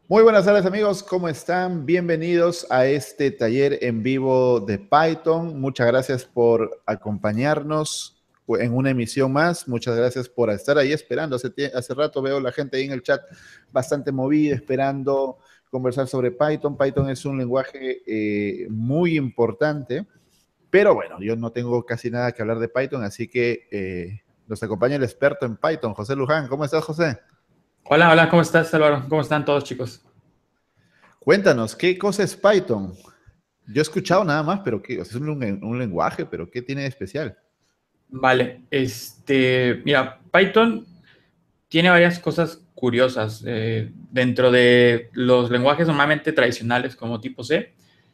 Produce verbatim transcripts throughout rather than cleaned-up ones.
Muy buenas tardes amigos, ¿cómo están? Bienvenidos a este taller en vivo de Python. Muchas gracias por acompañarnos en una emisión más. Muchas gracias por estar ahí esperando. Hace, hace rato veo la gente ahí en el chat bastante movida, esperando conversar sobre Python. Python es un lenguaje eh, muy importante, pero bueno, yo no tengo casi nada que hablar de Python, así que eh, nos acompaña el experto en Python, José Luján. ¿Cómo estás, José? Hola, hola, ¿cómo estás, Álvaro? ¿Cómo están todos, chicos? Cuéntanos, ¿qué cosa es Python? Yo he escuchado nada más, pero ¿qué? O sea, es un, un lenguaje, pero ¿qué tiene de especial? Vale, este, mira, Python tiene varias cosas curiosas. Eh, dentro de los lenguajes normalmente tradicionales como tipo C,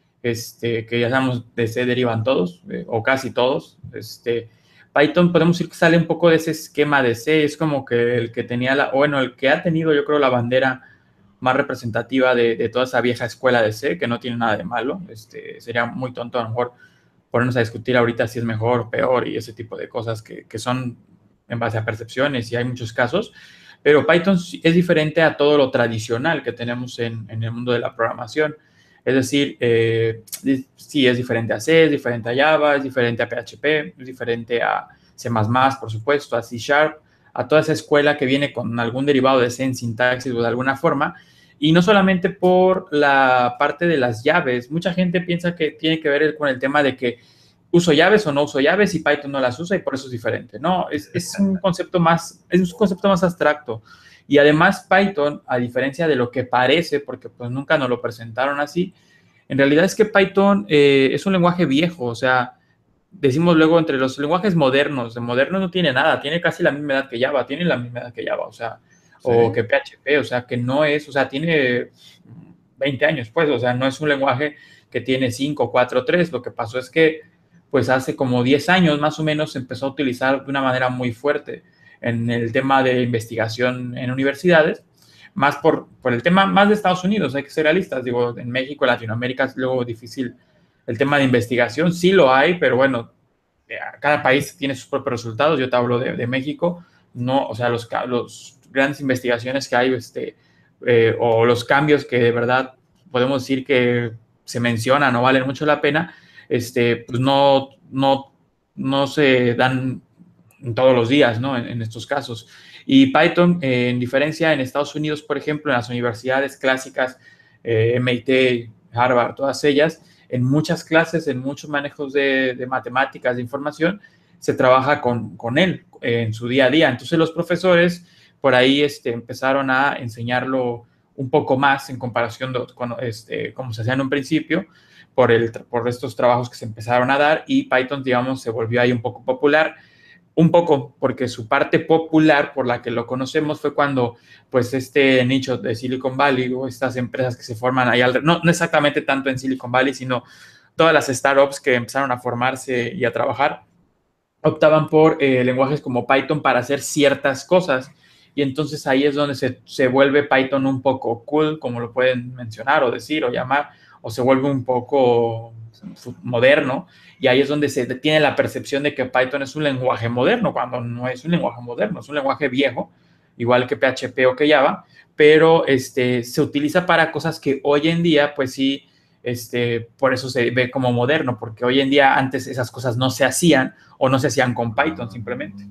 este, que ya sabemos de C derivan todos, eh, o casi todos. Este, Python podemos decir que sale un poco de ese esquema de C, es como que el que tenía la, o bueno, el que ha tenido yo creo la bandera más representativa de, de toda esa vieja escuela de C, que no tiene nada de malo. Este, sería muy tonto a lo mejor ponernos a discutir ahorita si es mejor o peor y ese tipo de cosas que, que son en base a percepciones y hay muchos casos, pero Python es diferente a todo lo tradicional que tenemos en, en el mundo de la programación. Es decir, eh, sí, es diferente a C, es diferente a Java, es diferente a P H P, es diferente a C++, por supuesto, a C Sharp, a toda esa escuela que viene con algún derivado de C en sintaxis o de alguna forma. Y no solamente por la parte de las llaves. Mucha gente piensa que tiene que ver con el tema de que uso llaves o no uso llaves y Python no las usa y por eso es diferente. No, es, es un concepto más, es un concepto más abstracto. Y además Python, a diferencia de lo que parece, porque pues nunca nos lo presentaron así, en realidad es que Python eh, es un lenguaje viejo, o sea, decimos luego entre los lenguajes modernos, de moderno no tiene nada, tiene casi la misma edad que Java, tiene la misma edad que Java, o sea, ¿Sí? o que P H P, o sea, que no es, o sea, tiene veinte años, pues, o sea, no es un lenguaje que tiene cinco, cuatro, tres, lo que pasó es que, pues, hace como diez años más o menos se empezó a utilizar de una manera muy fuerte en el tema de investigación en universidades, más por, por el tema más de Estados Unidos, hay que ser realistas, digo, en México, Latinoamérica es luego difícil el tema de investigación, sí lo hay, pero bueno, cada país tiene sus propios resultados. Yo te hablo de, de México, no, o sea, los, los grandes investigaciones que hay, este, eh, o los cambios que de verdad podemos decir que se mencionan o valen mucho la pena, este, pues no, no, no se dan todos los días, ¿no? En, en estos casos. Y Python, eh, en diferencia, en Estados Unidos, por ejemplo, en las universidades clásicas, eh, M I T, Harvard, todas ellas, en muchas clases, en muchos manejos de, de matemáticas, de información, se trabaja con, con él eh, en su día a día. Entonces los profesores por ahí este, empezaron a enseñarlo un poco más en comparación de, con este, como se hacía en un principio, por, el, por estos trabajos que se empezaron a dar y Python, digamos, se volvió ahí un poco popular. Un poco, porque su parte popular por la que lo conocemos fue cuando, pues, este nicho de Silicon Valley o estas empresas que se forman ahí, no, no exactamente tanto en Silicon Valley, sino todas las startups que empezaron a formarse y a trabajar, optaban por eh, lenguajes como Python para hacer ciertas cosas. Y entonces ahí es donde se, se vuelve Python un poco cool, como lo pueden mencionar o decir o llamar, o se vuelve un poco moderno. Y ahí es donde se tiene la percepción de que Python es un lenguaje moderno, cuando no es un lenguaje moderno, es un lenguaje viejo, igual que P H P o que Java, pero este, se utiliza para cosas que hoy en día, pues sí, este, por eso se ve como moderno, porque hoy en día antes esas cosas no se hacían o no se hacían con Python simplemente.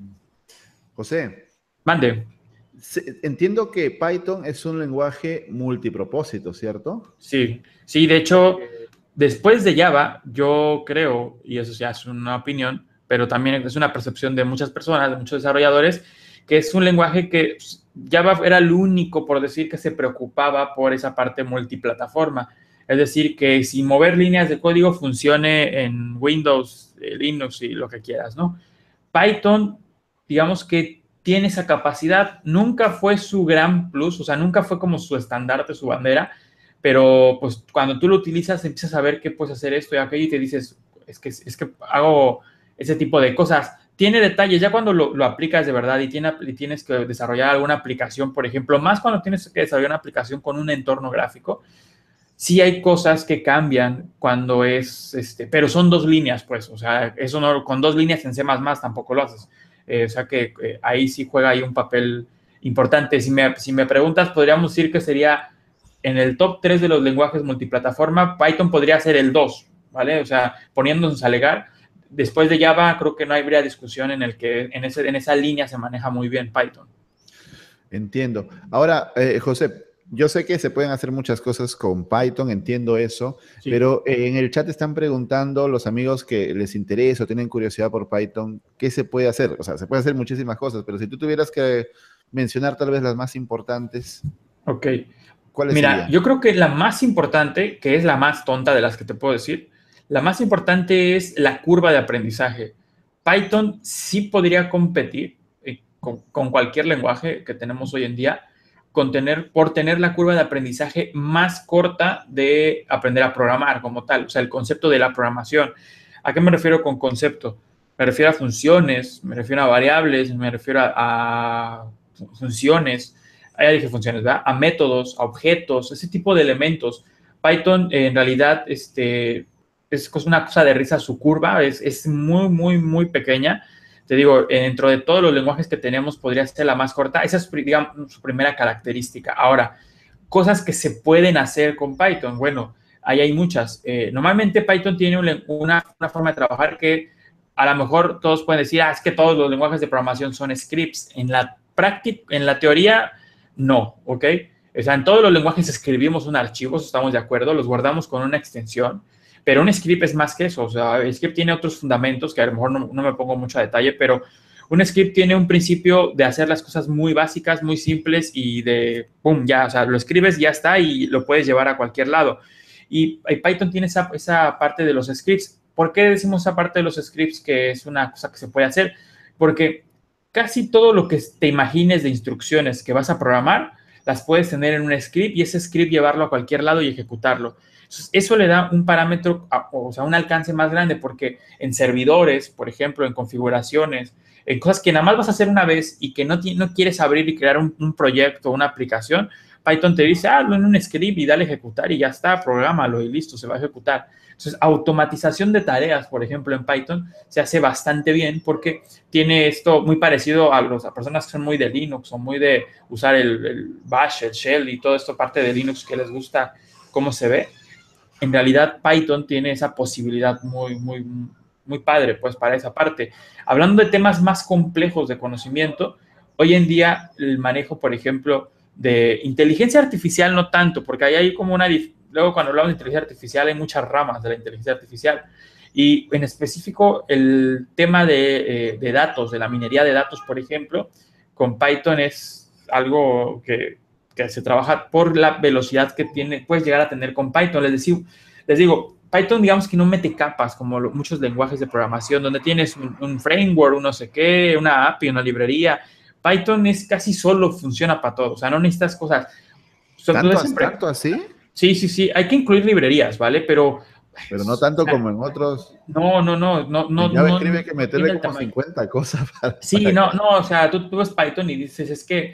José, Mande. se- entiendo que Python es un lenguaje multipropósito, ¿cierto? Sí, sí, de hecho, después de Java, yo creo, y eso ya es una opinión, pero también es una percepción de muchas personas, de muchos desarrolladores, que es un lenguaje que Java era el único, por decir, que se preocupaba por esa parte multiplataforma. Es decir, que sin mover líneas de código funcione en Windows, Linux y lo que quieras, ¿no? Python, digamos que tiene esa capacidad, nunca fue su gran plus, o sea, nunca fue como su estandarte, su bandera, pero pues cuando tú lo utilizas empiezas a ver que puedes hacer esto y aquello y te dices, es que, es que hago ese tipo de cosas. Tiene detalles, ya cuando lo, lo aplicas de verdad y, tiene, y tienes que desarrollar alguna aplicación, por ejemplo, más cuando tienes que desarrollar una aplicación con un entorno gráfico, sí hay cosas que cambian cuando es, este, pero son dos líneas, pues, o sea, eso no, con dos líneas en C++ tampoco lo haces. Eh, o sea que eh, ahí sí juega ahí un papel importante. Si me, si me preguntas, podríamos decir que sería en el top tres de los lenguajes multiplataforma, Python podría ser el dos, ¿vale? O sea, poniéndonos a alegar, después de Java creo que no habría discusión en el que en, ese, en esa línea se maneja muy bien Python. Entiendo. Ahora, eh, José, yo sé que se pueden hacer muchas cosas con Python, entiendo eso, Sí. pero eh, en el chat están preguntando los amigos que les interesa o tienen curiosidad por Python, ¿qué se puede hacer? O sea, se puede hacer muchísimas cosas, pero si tú tuvieras que mencionar tal vez las más importantes, Ok. ¿cuáles Mira, serían? yo creo que la más importante, que es la más tonta de las que te puedo decir, la más importante es la curva de aprendizaje. Python sí podría competir eh, con, con cualquier lenguaje que tenemos hoy en día con tener, por tener la curva de aprendizaje más corta de aprender a programar como tal, o sea, el concepto de la programación. ¿A qué me refiero con concepto? Me refiero a funciones, me refiero a variables, me refiero a, a funciones, ya dije funciones, ¿verdad? A métodos, a objetos, ese tipo de elementos. Python eh, en realidad este, es una cosa de risa su curva, es, es muy, muy, muy pequeña. Te digo, dentro de todos los lenguajes que tenemos podría ser la más corta. Esa es, digamos, su primera característica. Ahora, cosas que se pueden hacer con Python. Bueno, ahí hay muchas. Eh, normalmente Python tiene un, una, una forma de trabajar que a lo mejor todos pueden decir, ah, es que todos los lenguajes de programación son scripts. En la práctica, en la teoría, no, ¿ok? O sea, en todos los lenguajes escribimos un archivo, estamos de acuerdo, los guardamos con una extensión, pero un script es más que eso. O sea, el script tiene otros fundamentos que a lo mejor no, no me pongo mucho a detalle, pero un script tiene un principio de hacer las cosas muy básicas, muy simples y de, pum, ya, o sea, lo escribes, ya está y lo puedes llevar a cualquier lado. Y, y Python tiene esa, esa parte de los scripts. ¿Por qué decimos esa parte de los scripts que es una cosa que se puede hacer? Porque casi todo lo que te imagines de instrucciones que vas a programar, las puedes tener en un script y ese script llevarlo a cualquier lado y ejecutarlo. Entonces, eso le da un parámetro, o sea, un alcance más grande, porque en servidores, por ejemplo, en configuraciones, en cosas que nada más vas a hacer una vez y que no, no quieres abrir y crear un, un proyecto, una aplicación, Python te dice, hazlo en un script y dale a ejecutar y ya está, prográmalo y listo, se va a ejecutar. Entonces, automatización de tareas, por ejemplo, en Python se hace bastante bien porque tiene esto muy parecido a las personas que son muy de Linux o muy de usar el, el Bash, el Shell y todo esto parte de Linux que les gusta cómo se ve. En realidad, Python tiene esa posibilidad muy, muy, muy padre, pues, para esa parte. Hablando de temas más complejos de conocimiento, hoy en día el manejo, por ejemplo, de inteligencia artificial no tanto, porque ahí hay como una... Luego, cuando hablamos de inteligencia artificial, hay muchas ramas de la inteligencia artificial. Y en específico, el tema de, eh, de datos, de la minería de datos, por ejemplo, con Python es algo que, que se trabaja por la velocidad que tiene, puedes llegar a tener con Python. Les, decir, les digo, Python, digamos que no mete capas como lo, muchos lenguajes de programación, donde tienes un, un framework, un no sé qué, una A P I, una librería. Python es casi solo funciona para todo, o sea, no necesitas cosas. ¿Tanto, tanto así? Sí, sí, sí, hay que incluir librerías, ¿vale? Pero... Pero no tanto como en otros. No, no, no, no, no, En Java no, escribe que no meterle tiene el como tamaño. cincuenta cosas para, Sí, para no, que... no, o sea, tú, tú ves Python y dices, es que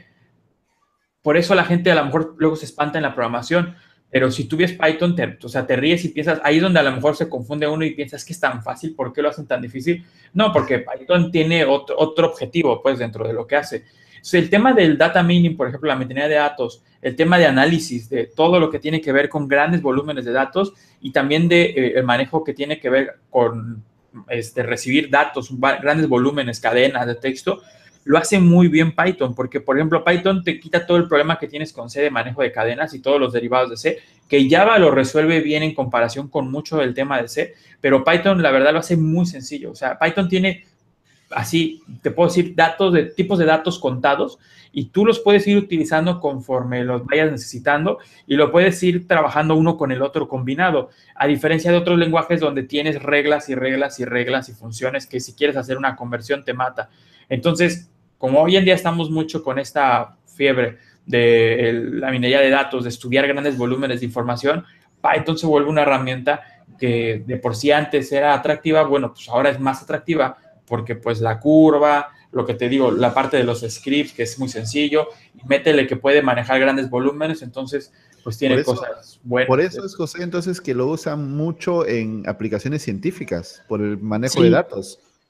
por eso la gente a lo mejor luego se espanta en la programación, pero si tú ves Python, te, o sea, te ríes y piensas, ahí es donde a lo mejor se confunde uno y piensas que es tan fácil, ¿por qué lo hacen tan difícil? No, porque Python tiene otro, otro objetivo, pues, dentro de lo que hace. Entonces, el tema del data mining, por ejemplo, la minería de datos, el tema de análisis, de todo lo que tiene que ver con grandes volúmenes de datos y también de eh, el manejo que tiene que ver con este, recibir datos, grandes volúmenes, cadenas de texto, lo hace muy bien Python, porque, por ejemplo, Python te quita todo el problema que tienes con C de manejo de cadenas y todos los derivados de C, que Java lo resuelve bien en comparación con mucho del tema de C, pero Python, la verdad, lo hace muy sencillo. O sea, Python tiene, así, te puedo decir, datos de tipos de datos contados y tú los puedes ir utilizando conforme los vayas necesitando y lo puedes ir trabajando uno con el otro combinado, a diferencia de otros lenguajes donde tienes reglas y reglas y reglas y funciones que si quieres hacer una conversión te mata. Entonces, como hoy en día estamos mucho con esta fiebre de el, la minería de datos, de estudiar grandes volúmenes de información, Python se vuelve una herramienta que de por sí antes era atractiva, bueno, pues ahora es más atractiva porque pues la curva, lo que te digo, la parte de los scripts, que es muy sencillo, y métele que puede manejar grandes volúmenes, entonces pues tiene Por eso, cosas buenas. por eso es, José, entonces que lo usan mucho en aplicaciones científicas, por el manejo de Sí, datos.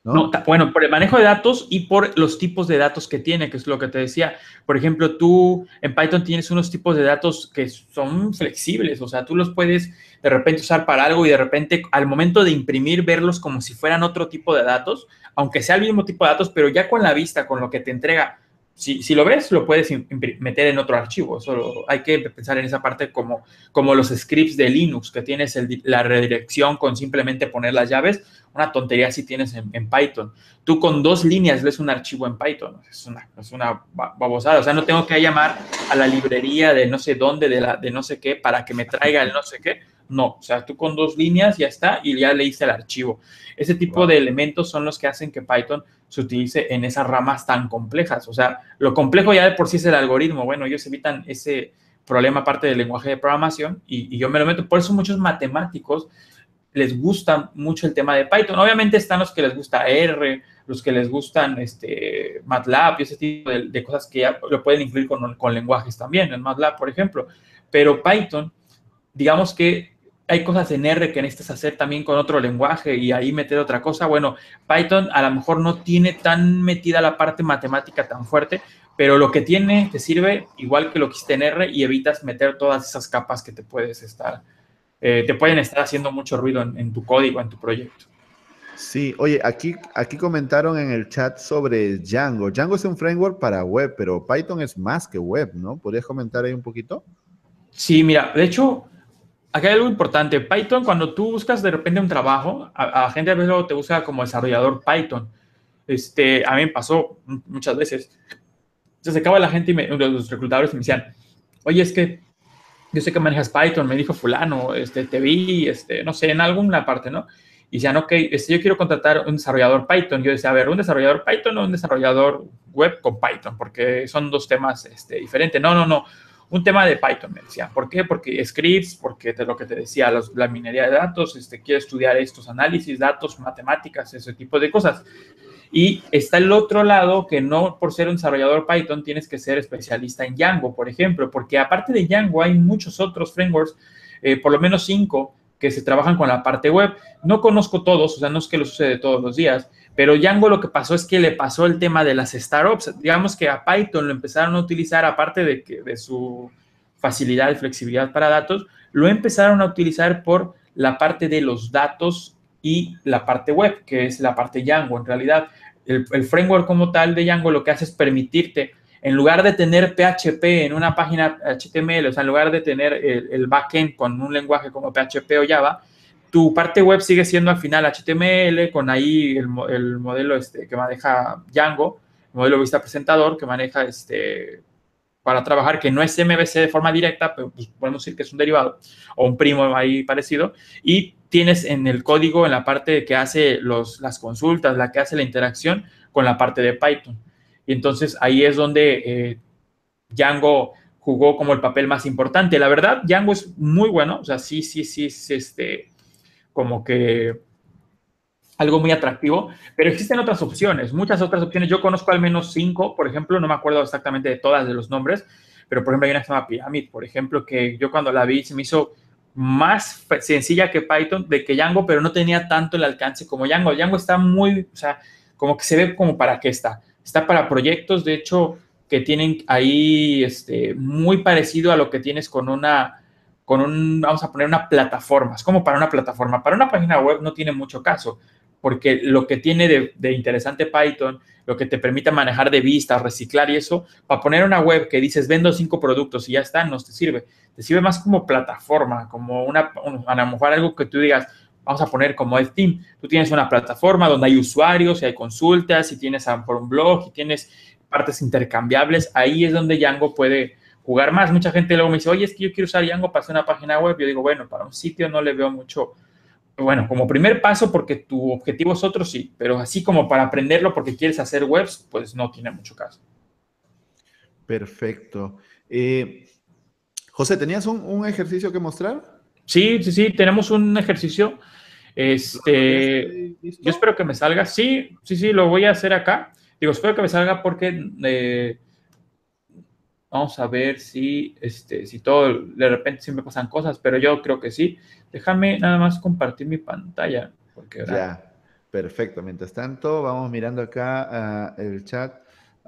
No, ¿no? bueno, por el manejo de datos y por los tipos de datos que tiene, que es lo que te decía. Por ejemplo, tú en Python tienes unos tipos de datos que son flexibles, o sea, tú los puedes de repente usar para algo y de repente al momento de imprimir verlos como si fueran otro tipo de datos, aunque sea el mismo tipo de datos, pero ya con la vista, con lo que te entrega. Si, si lo ves, lo puedes meter en otro archivo. Solo hay que pensar en esa parte como, como los scripts de Linux, que tienes el, la redirección con simplemente poner las llaves. Una tontería si tienes en, en Python. Tú con dos líneas lees un archivo en Python. Es una, es una babosada. O sea, no tengo que llamar a la librería de no sé dónde, de, la, de no sé qué, para que me traiga el no sé qué. No, o sea, tú con dos líneas ya está y ya leíste el archivo. Ese tipo wow. de elementos son los que hacen que Python se utilice en esas ramas tan complejas. O sea, lo complejo ya de por sí es el algoritmo. Bueno, ellos evitan ese problema aparte del lenguaje de programación y, y yo me lo meto. Por eso muchos matemáticos les gusta mucho el tema de Python. Obviamente están los que les gusta R, los que les gustan este, MATLAB y ese tipo de, de cosas que ya lo pueden incluir con, con lenguajes también, en MATLAB, por ejemplo. Pero Python, digamos que hay cosas en R que necesitas hacer también con otro lenguaje y ahí meter otra cosa. Bueno, Python a lo mejor no tiene tan metida la parte matemática tan fuerte, pero lo que tiene te sirve igual que lo que hiciste en R y evitas meter todas esas capas que te puedes estar, eh, te pueden estar haciendo mucho ruido en, en tu código, en tu proyecto. Sí, oye, aquí, aquí comentaron en el chat sobre Django. Django es un framework para web, pero Python es más que web, ¿no? ¿Podrías comentar ahí un poquito? Sí, mira, de hecho, acá hay algo importante. Python, cuando tú buscas de repente un trabajo, a, a gente a veces luego te busca como desarrollador Python. Este, a mí me pasó muchas veces. Se acercaba la gente y me, los reclutadores me decían, oye, es que yo sé que manejas Python, me dijo fulano, este, te vi, este, no sé, en alguna parte, ¿no? Y decían, ok, este, yo quiero contratar un desarrollador Python. Yo decía, a ver, ¿un desarrollador Python o un desarrollador web con Python? Porque son dos temas este, diferentes. No, no, no, un tema de Python, me decía. ¿Por qué? Porque scripts, porque te, lo que te decía, los, la minería de datos, este, quiero estudiar estos análisis, datos, matemáticas, ese tipo de cosas. Y está el otro lado que no por ser un desarrollador Python tienes que ser especialista en Django, por ejemplo, porque aparte de Django hay muchos otros frameworks, eh, por lo menos cinco, que se trabajan con la parte web. No conozco todos, o sea, no es que lo sucede todos los días, pero Django lo que pasó es que le pasó el tema de las startups. Digamos que a Python lo empezaron a utilizar, aparte de, que, de su facilidad y flexibilidad para datos, lo empezaron a utilizar por la parte de los datos y la parte web, que es la parte Django. En realidad, el, el framework como tal de Django lo que hace es permitirte, en lugar de tener P H P en una página H T M L, o sea, en lugar de tener el, el backend con un lenguaje como P H P o Java, tu parte web sigue siendo al final H T M L con ahí el, el modelo este, que maneja Django, el modelo vista presentador que maneja este, para trabajar, que no es M V C de forma directa, pero pues podemos decir que es un derivado o un primo ahí parecido, y tienes en el código, en la parte que hace los, las consultas, la que hace la interacción con la parte de Python. Y entonces ahí es donde eh, Django jugó como el papel más importante. La verdad, Django es muy bueno, o sea, sí, sí, sí, es este, como que algo muy atractivo, pero existen otras opciones, muchas otras opciones. Yo conozco al menos cinco, por ejemplo, no me acuerdo exactamente de todas de los nombres, pero por ejemplo hay una que se llama Pyramid, por ejemplo, que yo cuando la vi se me hizo más sencilla que Python, de que Django, pero no tenía tanto el alcance como Django. Django está muy, o sea, como que se ve como para qué está. Está para proyectos, de hecho, que tienen ahí este, muy parecido a lo que tienes con una, con un, vamos a poner una plataforma. Es como para una plataforma. Para una página web no tiene mucho caso, porque lo que tiene de, de interesante Python, lo que te permite manejar de vistas, reciclar y eso, para poner una web que dices vendo cinco productos y ya está, no te sirve. Te sirve más como plataforma, como una, un, a lo mejor algo que tú digas, vamos a poner como el team. Tú tienes una plataforma donde hay usuarios y hay consultas y tienes a por un blog y tienes partes intercambiables. Ahí es donde Django puede jugar más. Mucha gente luego me dice, oye, es que yo quiero usar Django para hacer una página web. Yo digo, bueno, para un sitio no le veo mucho. Bueno, como primer paso, porque tu objetivo es otro, sí, pero así como para aprenderlo porque quieres hacer webs, pues no tiene mucho caso. Perfecto. Eh, José, ¿tenías un, un ejercicio que mostrar? Sí, sí, sí, tenemos un ejercicio. ¿Lo, lo tienes Este, ahí yo listo? espero que me salga. Sí, sí, sí, lo voy a hacer acá. Digo, espero que me salga porque eh, vamos a ver si, este, si todo, de repente siempre pasan cosas, pero yo creo que sí. Déjame nada más compartir mi pantalla, porque ahora. Ya, Perfecto. Mientras tanto, vamos mirando acá uh, el chat.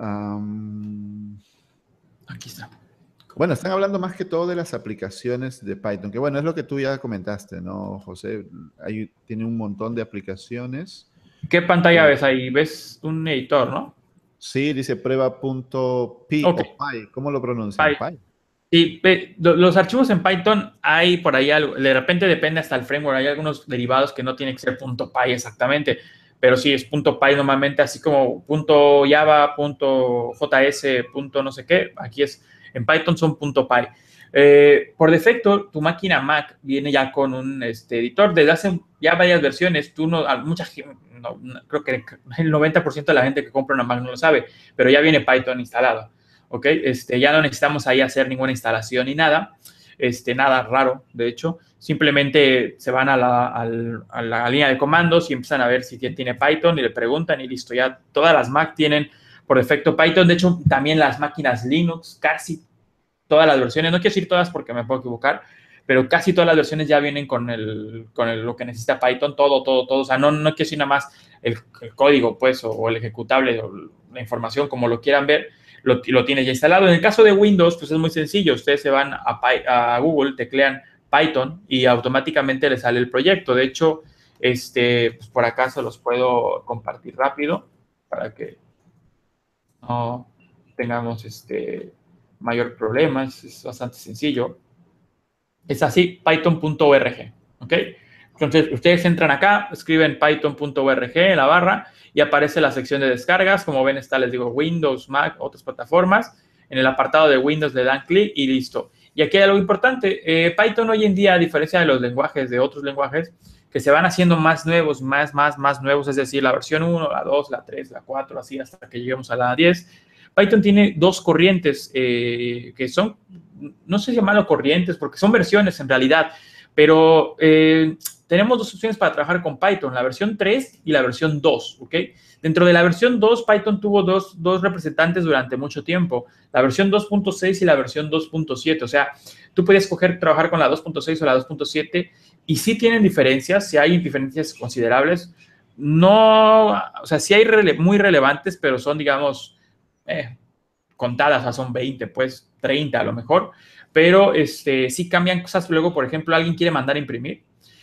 Um, Aquí está. Bueno, están hablando más que todo de las aplicaciones de Python, que bueno, es lo que tú ya comentaste, ¿no, José? Ahí tiene un montón de aplicaciones. ¿Qué pantalla Eh, ves ahí? ¿Ves un editor, no? sí, dice prueba.py Ok, o Py. ¿Cómo lo pronuncian? Py. Py. Y pe- lo- los archivos en Python hay por ahí algo, de repente depende hasta el framework, hay algunos derivados que no tienen que ser .py exactamente, pero sí es .py normalmente, así como .java, .js, no sé qué, aquí es, en Python son .py. Eh, por defecto, tu máquina Mac viene ya con un este, editor, desde hace ya varias versiones, tú no, mucha gente, no, no, creo que el noventa por ciento de la gente que compra una Mac no lo sabe, pero ya viene Python instalado. ¿Ok? Este, ya no necesitamos ahí hacer ninguna instalación ni nada, este, nada raro, de hecho, simplemente se van a la, a la, a la línea de comandos y empiezan a ver si tiene Python y le preguntan y listo, ya todas las Mac tienen por defecto Python, de hecho, también las máquinas Linux, casi todas las versiones, no quiero decir todas porque me puedo equivocar, pero casi todas las versiones ya vienen con, el, con el, lo que necesita Python, todo, todo, todo, o sea, no, no quiero decir nada más el, el código, pues, o, o el ejecutable, o la información, como lo quieran ver, lo, lo tienes ya instalado. En el caso de Windows, pues es muy sencillo. Ustedes se van a, a Google, teclean Python y automáticamente les sale el proyecto. De hecho, este, pues por acá se los puedo compartir rápido para que no tengamos este mayor problema. Es, es bastante sencillo. Es así, python punto org, ¿ok? Entonces, ustedes entran acá, escriben python punto org en la barra y aparece la sección de descargas. Como ven, está, les digo, Windows, Mac, otras plataformas. En el apartado de Windows le dan clic y listo. Y aquí hay algo importante. Eh, Python hoy en día, a diferencia de los lenguajes, de otros lenguajes, que se van haciendo más nuevos, más, más, más nuevos, es decir, la versión uno, la dos, la tres, la cuatro, así hasta que lleguemos a la diez. Python tiene dos corrientes eh, que son, no sé si llamarlo corrientes, porque son versiones en realidad, pero eh, tenemos dos opciones para trabajar con Python, la versión tres y la versión dos, ¿ok? Dentro de la versión dos, Python tuvo dos, dos representantes durante mucho tiempo, la versión dos punto seis y la versión dos punto siete, o sea, tú puedes escoger trabajar con la dos punto seis o la dos punto siete y sí tienen diferencias, sí hay diferencias considerables, no, o sea, sí hay rele muy relevantes, pero son, digamos, eh, contadas, o sea, son veinte, pues treinta a lo mejor, pero este, sí cambian cosas. Luego, por ejemplo, alguien quiere mandar a imprimir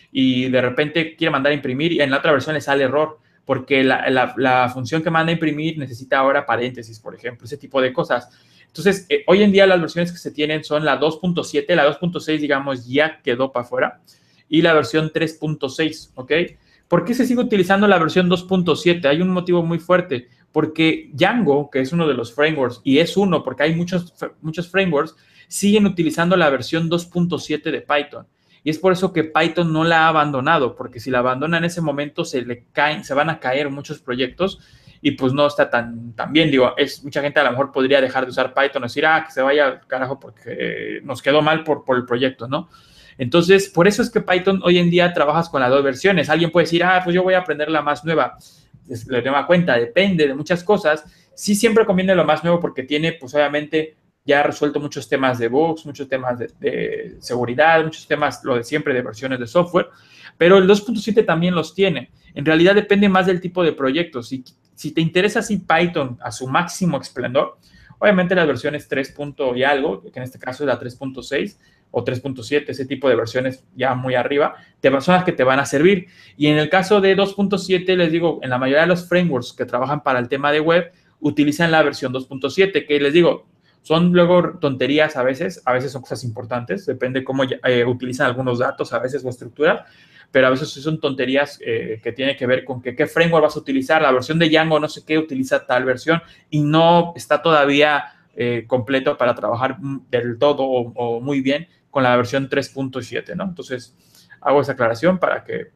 y de repente quiere mandar a imprimir y en la otra versión le sale error porque la, la, la función que manda a imprimir necesita ahora paréntesis, por ejemplo, ese tipo de cosas. Entonces, eh, hoy en día las versiones que se tienen son la dos punto siete, la dos punto seis, digamos, ya quedó para afuera, y la versión tres punto seis, ¿ok? ¿Por qué se sigue utilizando la versión dos punto siete? Hay un motivo muy fuerte, porque Django, que es uno de los frameworks, y es uno porque hay muchos, muchos frameworks, siguen utilizando la versión dos punto siete de Python. Y es por eso que Python no la ha abandonado, porque si la abandona en ese momento se le caen, se van a caer muchos proyectos y pues no está tan, tan bien. Digo, es, mucha gente a lo mejor podría dejar de usar Python o decir, ah, que se vaya al carajo porque nos quedó mal por, por el proyecto, ¿no? Entonces, por eso es que Python hoy en día trabajas con las dos versiones. Alguien puede decir, ah, pues yo voy a aprender la más nueva. Le tengo cuenta, depende de muchas cosas. Sí, siempre conviene lo más nuevo porque tiene, pues obviamente, ya ha resuelto muchos temas de bugs, muchos temas de, de seguridad, muchos temas, lo de siempre, de versiones de software, pero el dos punto siete también los tiene. En realidad depende más del tipo de proyectos. Si, si te interesa así Python a su máximo esplendor, obviamente las versiones tres. Y algo, que en este caso es la tres punto seis o tres punto siete, ese tipo de versiones ya muy arriba, de personas que te van a servir. Y en el caso de dos punto siete, les digo, en la mayoría de los frameworks que trabajan para el tema de web, utilizan la versión dos punto siete, que les digo, son luego tonterías a veces, a veces son cosas importantes, depende cómo eh, utilizan algunos datos a veces o estructura, pero a veces son tonterías eh, que tienen que ver con que, qué framework vas a utilizar, la versión de Django no sé qué utiliza tal versión y no está todavía eh, completo para trabajar del todo o, o muy bien con la versión tres punto siete, ¿no? Entonces, hago esa aclaración para que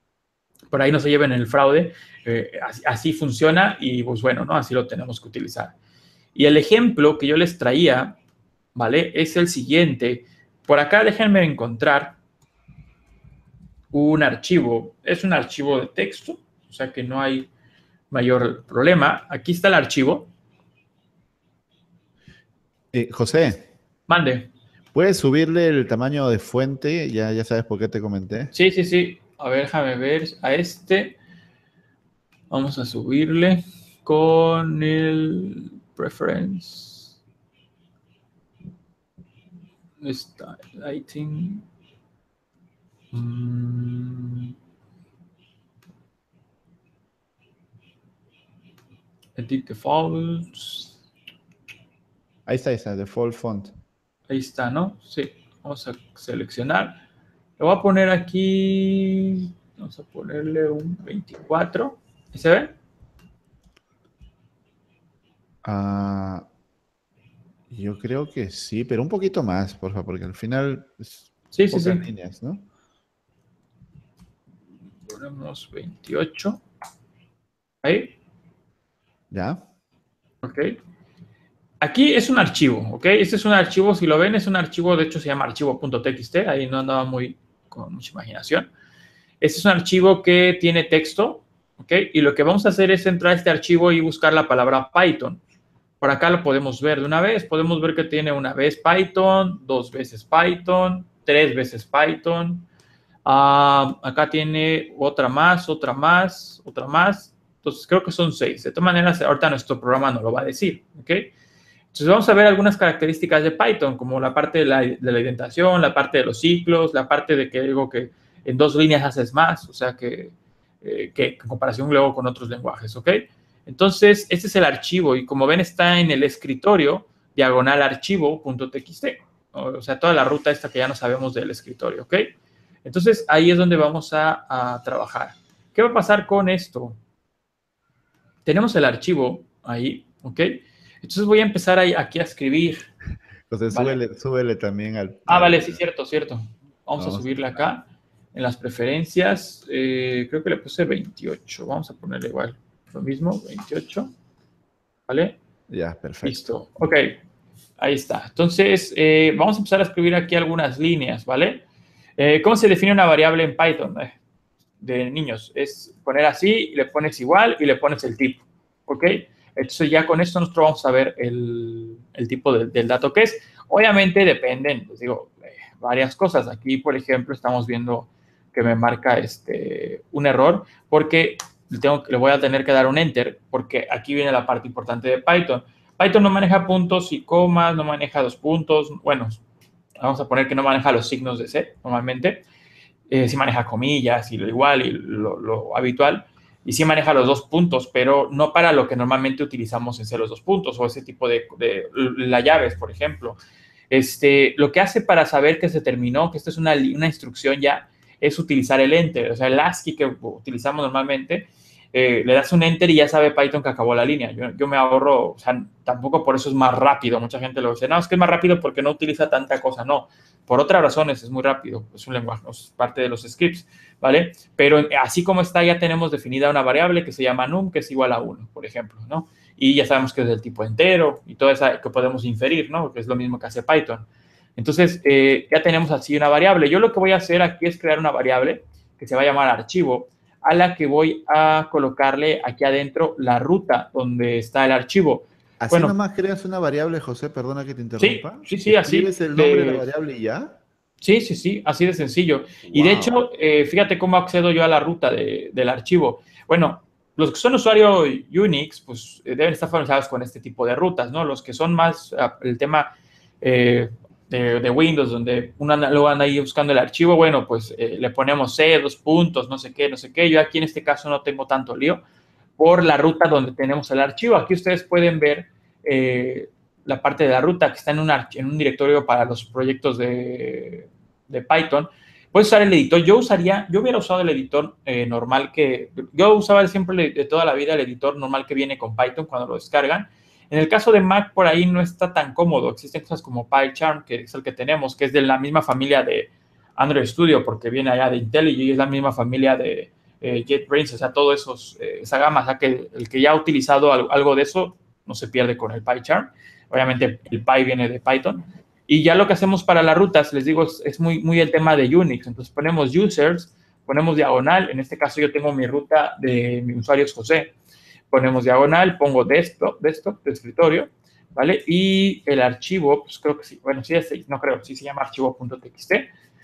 por ahí no se lleven el fraude, eh, así, así funciona y pues bueno, ¿no? Así lo tenemos que utilizar. Y el ejemplo que yo les traía, ¿vale? Es el siguiente. Por acá déjenme encontrar un archivo. Es un archivo de texto, o sea que no hay mayor problema. Aquí está el archivo. Eh, José, Mande. ¿puedes subirle el tamaño de fuente? Ya, ya sabes por qué te comenté. Sí, sí, sí. A ver, déjame ver a este. Vamos a subirle con el preference. Está lighting. Mm. Edit defaults. Ahí está, ahí está, default font. Ahí está, ¿no? Sí. Vamos a seleccionar. Le voy a poner aquí. Vamos a ponerle un veinticuatro. ¿Y se ve? Ah, yo creo que sí, pero un poquito más, por favor, porque al final es Sí, sí, pocas sí. líneas, ¿no? Ponemos veintiocho. Ahí. ¿Ya? Ok. Aquí es un archivo, ¿ok? Este es un archivo, si lo ven, es un archivo, de hecho se llama archivo.txt, ahí no andaba muy con mucha imaginación. Este es un archivo que tiene texto, ¿ok? Y lo que vamos a hacer es entrar a este archivo y buscar la palabra Python. Por acá lo podemos ver de una vez, podemos ver que tiene una vez Python, dos veces Python, tres veces Python. Uh, acá tiene otra más, otra más, otra más. Entonces creo que son seis. De todas maneras, ahorita nuestro programa no lo va a decir, ¿ok? Entonces vamos a ver algunas características de Python, como la parte de la, de la indentación, la parte de los ciclos, la parte de que digo que en dos líneas haces más, o sea que, eh, que en comparación luego con otros lenguajes, ¿ok? Entonces, este es el archivo y como ven está en el escritorio diagonal archivo.txt, o sea, toda la ruta esta que ya no sabemos del escritorio, ¿ok? Entonces, ahí es donde vamos a, a trabajar. ¿Qué va a pasar con esto? Tenemos el archivo ahí, ¿ok? Entonces voy a empezar ahí, aquí a escribir. Entonces, ¿Vale? súbele, súbele también al, Ah, al- vale, sí, cierto, cierto. Vamos a Vamos. subirle acá en las preferencias. Eh, creo que le puse veintiocho. Vamos a ponerle igual lo mismo, veintiocho. ¿Vale? Ya, perfecto. Listo. Ok, ahí está. Entonces, eh, vamos a empezar a escribir aquí algunas líneas, ¿vale? Eh, ¿Cómo se define una variable en Python? Eh, de niños. Es poner así, le pones igual y le pones el tipo, ¿ok? Entonces ya con esto nosotros vamos a ver el, el tipo de, del dato que es. Obviamente dependen, les digo, eh, varias cosas. Aquí, por ejemplo, estamos viendo que me marca este, un error porque le, tengo, le voy a tener que dar un enter porque aquí viene la parte importante de Python. Python no maneja puntos y comas, no maneja dos puntos. Bueno, vamos a poner que no maneja los signos de C normalmente. Eh, sí maneja comillas y lo igual y lo, lo habitual, y sí maneja los dos puntos, pero no para lo que normalmente utilizamos en C los dos puntos o ese tipo de, de las llaves, por ejemplo. Este, lo que hace para saber que se terminó, que esto es una, una instrucción ya, es utilizar el enter, o sea, el ASCII que utilizamos normalmente, eh, le das un enter y ya sabe Python que acabó la línea. Yo, yo me ahorro, o sea, tampoco por eso es más rápido. Mucha gente lo dice, no, es que es más rápido porque no utiliza tanta cosa. No, por otras razones es muy rápido. Es un lenguaje, es parte de los scripts, ¿vale? Pero así como está, ya tenemos definida una variable que se llama num, que es igual a uno, por ejemplo, ¿no? Y ya sabemos que es del tipo entero y todo eso que podemos inferir, ¿no? Que es lo mismo que hace Python. Entonces, eh, ya tenemos así una variable. Yo lo que voy a hacer aquí es crear una variable que se va a llamar archivo, a la que voy a colocarle aquí adentro la ruta donde está el archivo. Así Bueno, nomás creas una variable, José, perdona que te sí, interrumpa. sí, sí, así. Escribes el nombre de la De, variable y ya. sí, sí, sí, así de sencillo. Wow. Y de hecho, eh, fíjate cómo accedo yo a la ruta de, del archivo. Bueno, los que son usuarios Unix, pues eh, deben estar familiarizados con este tipo de rutas, ¿no? Los que son más uh, el tema eh, de, de Windows, donde uno luego anda ahí buscando el archivo, bueno, pues eh, le ponemos C, dos puntos, no sé qué, no sé qué. Yo aquí en este caso no tengo tanto lío por la ruta donde tenemos el archivo. Aquí ustedes pueden ver eh, la parte de la ruta que está en un, en un directorio para los proyectos de, de Python. Puedes usar el editor. Yo usaría, yo hubiera usado el editor eh, normal que, yo usaba siempre de toda la vida el editor normal que viene con Python cuando lo descargan. En el caso de Mac, por ahí no está tan cómodo. Existen cosas como PyCharm, que es el que tenemos, que es de la misma familia de Android Studio, porque viene allá de IntelliJ y es la misma familia de eh, JetBrains, o sea, todo esos, eh, esa gama. O sea, que el que ya ha utilizado algo, algo de eso no se pierde con el PyCharm. Obviamente, el Py viene de Python. Y ya lo que hacemos para las rutas, les digo, es, es muy, muy el tema de Unix. Entonces, ponemos users, ponemos diagonal. En este caso, yo tengo mi ruta de mi usuario es José. Ponemos diagonal, pongo desktop, desktop de escritorio, ¿vale? Y el archivo, pues creo que sí, bueno, sí, es, no creo, sí se llama archivo.txt,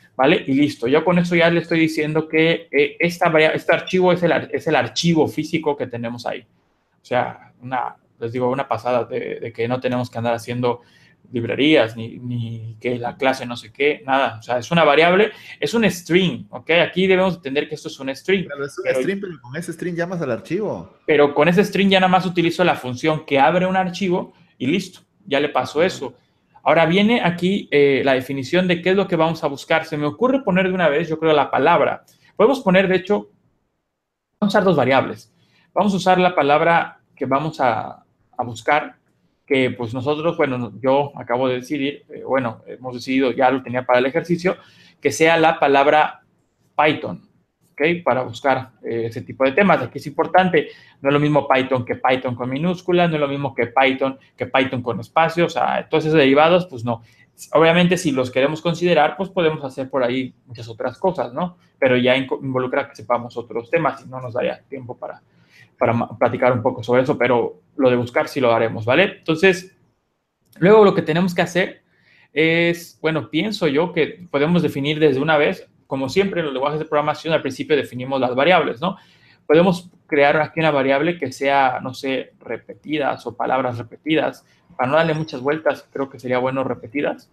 ¿vale? Y listo. Yo con eso ya le estoy diciendo que eh, esta, este archivo es el, es el archivo físico que tenemos ahí. O sea, una, les digo, una pasada de, de que no tenemos que andar haciendo librerías, ni, ni que la clase no sé qué, nada. O sea, es una variable, es un string, ¿ok? Aquí debemos entender que esto es un string. Pero es un pero, string, pero con ese string llamas al archivo. Pero con ese string ya nada más utilizo la función que abre un archivo y listo, ya le paso eso. Ahora viene aquí eh, la definición de qué es lo que vamos a buscar. Se me ocurre poner de una vez, yo creo, la palabra. Podemos poner, de hecho, vamos a usar dos variables. Vamos a usar la palabra que vamos a, a buscar, que pues nosotros, bueno, yo acabo de decidir, eh, bueno, hemos decidido, ya lo tenía para el ejercicio, que sea la palabra Python, ¿ok? Para buscar eh, ese tipo de temas. Aquí es importante, no es lo mismo Python que Python con minúsculas, no es lo mismo que Python que Python con espacio, o sea, todos esos derivados, pues no. Obviamente, si los queremos considerar, pues podemos hacer por ahí muchas otras cosas, ¿no? Pero ya involucra que sepamos otros temas y no nos daría tiempo para, para platicar un poco sobre eso, pero lo de buscar sí lo haremos, ¿vale? Entonces, luego lo que tenemos que hacer es, bueno, pienso yo que podemos definir desde una vez, como siempre en los lenguajes de programación, al principio definimos las variables, ¿no? Podemos crear aquí una variable que sea, no sé, repetidas o palabras repetidas. Para no darle muchas vueltas, creo que sería bueno repetidas.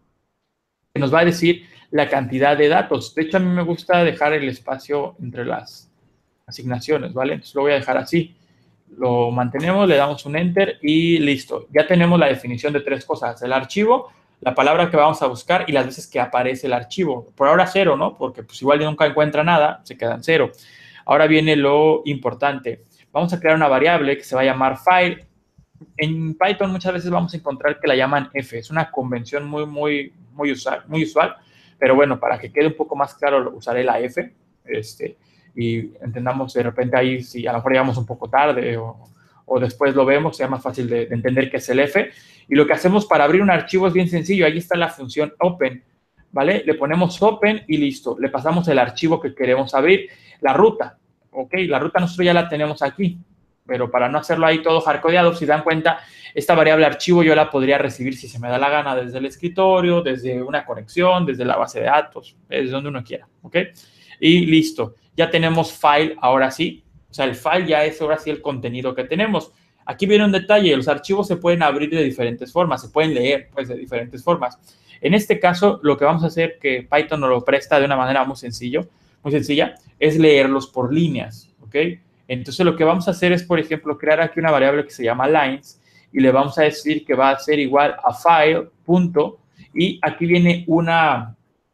Que nos va a decir la cantidad de datos. De hecho, a mí me gusta dejar el espacio entre las asignaciones, ¿vale? Entonces lo voy a dejar así. Lo mantenemos, le damos un enter y listo. Ya tenemos la definición de tres cosas. El archivo, la palabra que vamos a buscar y las veces que aparece el archivo. Por ahora cero, ¿no? Porque pues igual nunca encuentra nada, se queda en cero. Ahora viene lo importante. Vamos a crear una variable que se va a llamar file. En Python muchas veces vamos a encontrar que la llaman F. Es una convención muy, muy, muy usual, muy usual. Pero bueno, para que quede un poco más claro, usaré la F. Este, y entendamos de repente ahí si a lo mejor llegamos un poco tarde o, o después lo vemos, sea más fácil de, de entender qué es el F. Y lo que hacemos para abrir un archivo es bien sencillo. Ahí está la función open, ¿vale? Le ponemos open y listo. Le pasamos el archivo que queremos abrir. La ruta, ¿ok? La ruta nosotros ya la tenemos aquí, pero para no hacerlo ahí todo hardcodeado, si dan cuenta, esta variable archivo yo la podría recibir si se me da la gana desde el escritorio, desde una conexión, desde la base de datos, desde donde uno quiera, ¿ok? Y listo. Ya tenemos file, ahora sí. O sea, el file ya es ahora sí el contenido que tenemos. Aquí viene un detalle. Los archivos se pueden abrir de diferentes formas. Se pueden leer, pues, de diferentes formas. En este caso, lo que vamos a hacer, que Python nos lo presta de una manera muy, sencillo, muy sencilla, es leerlos por líneas, ¿ok? Entonces, lo que vamos a hacer es, por ejemplo, crear aquí una variable que se llama lines y le vamos a decir que va a ser igual a file, punto, y aquí viene una...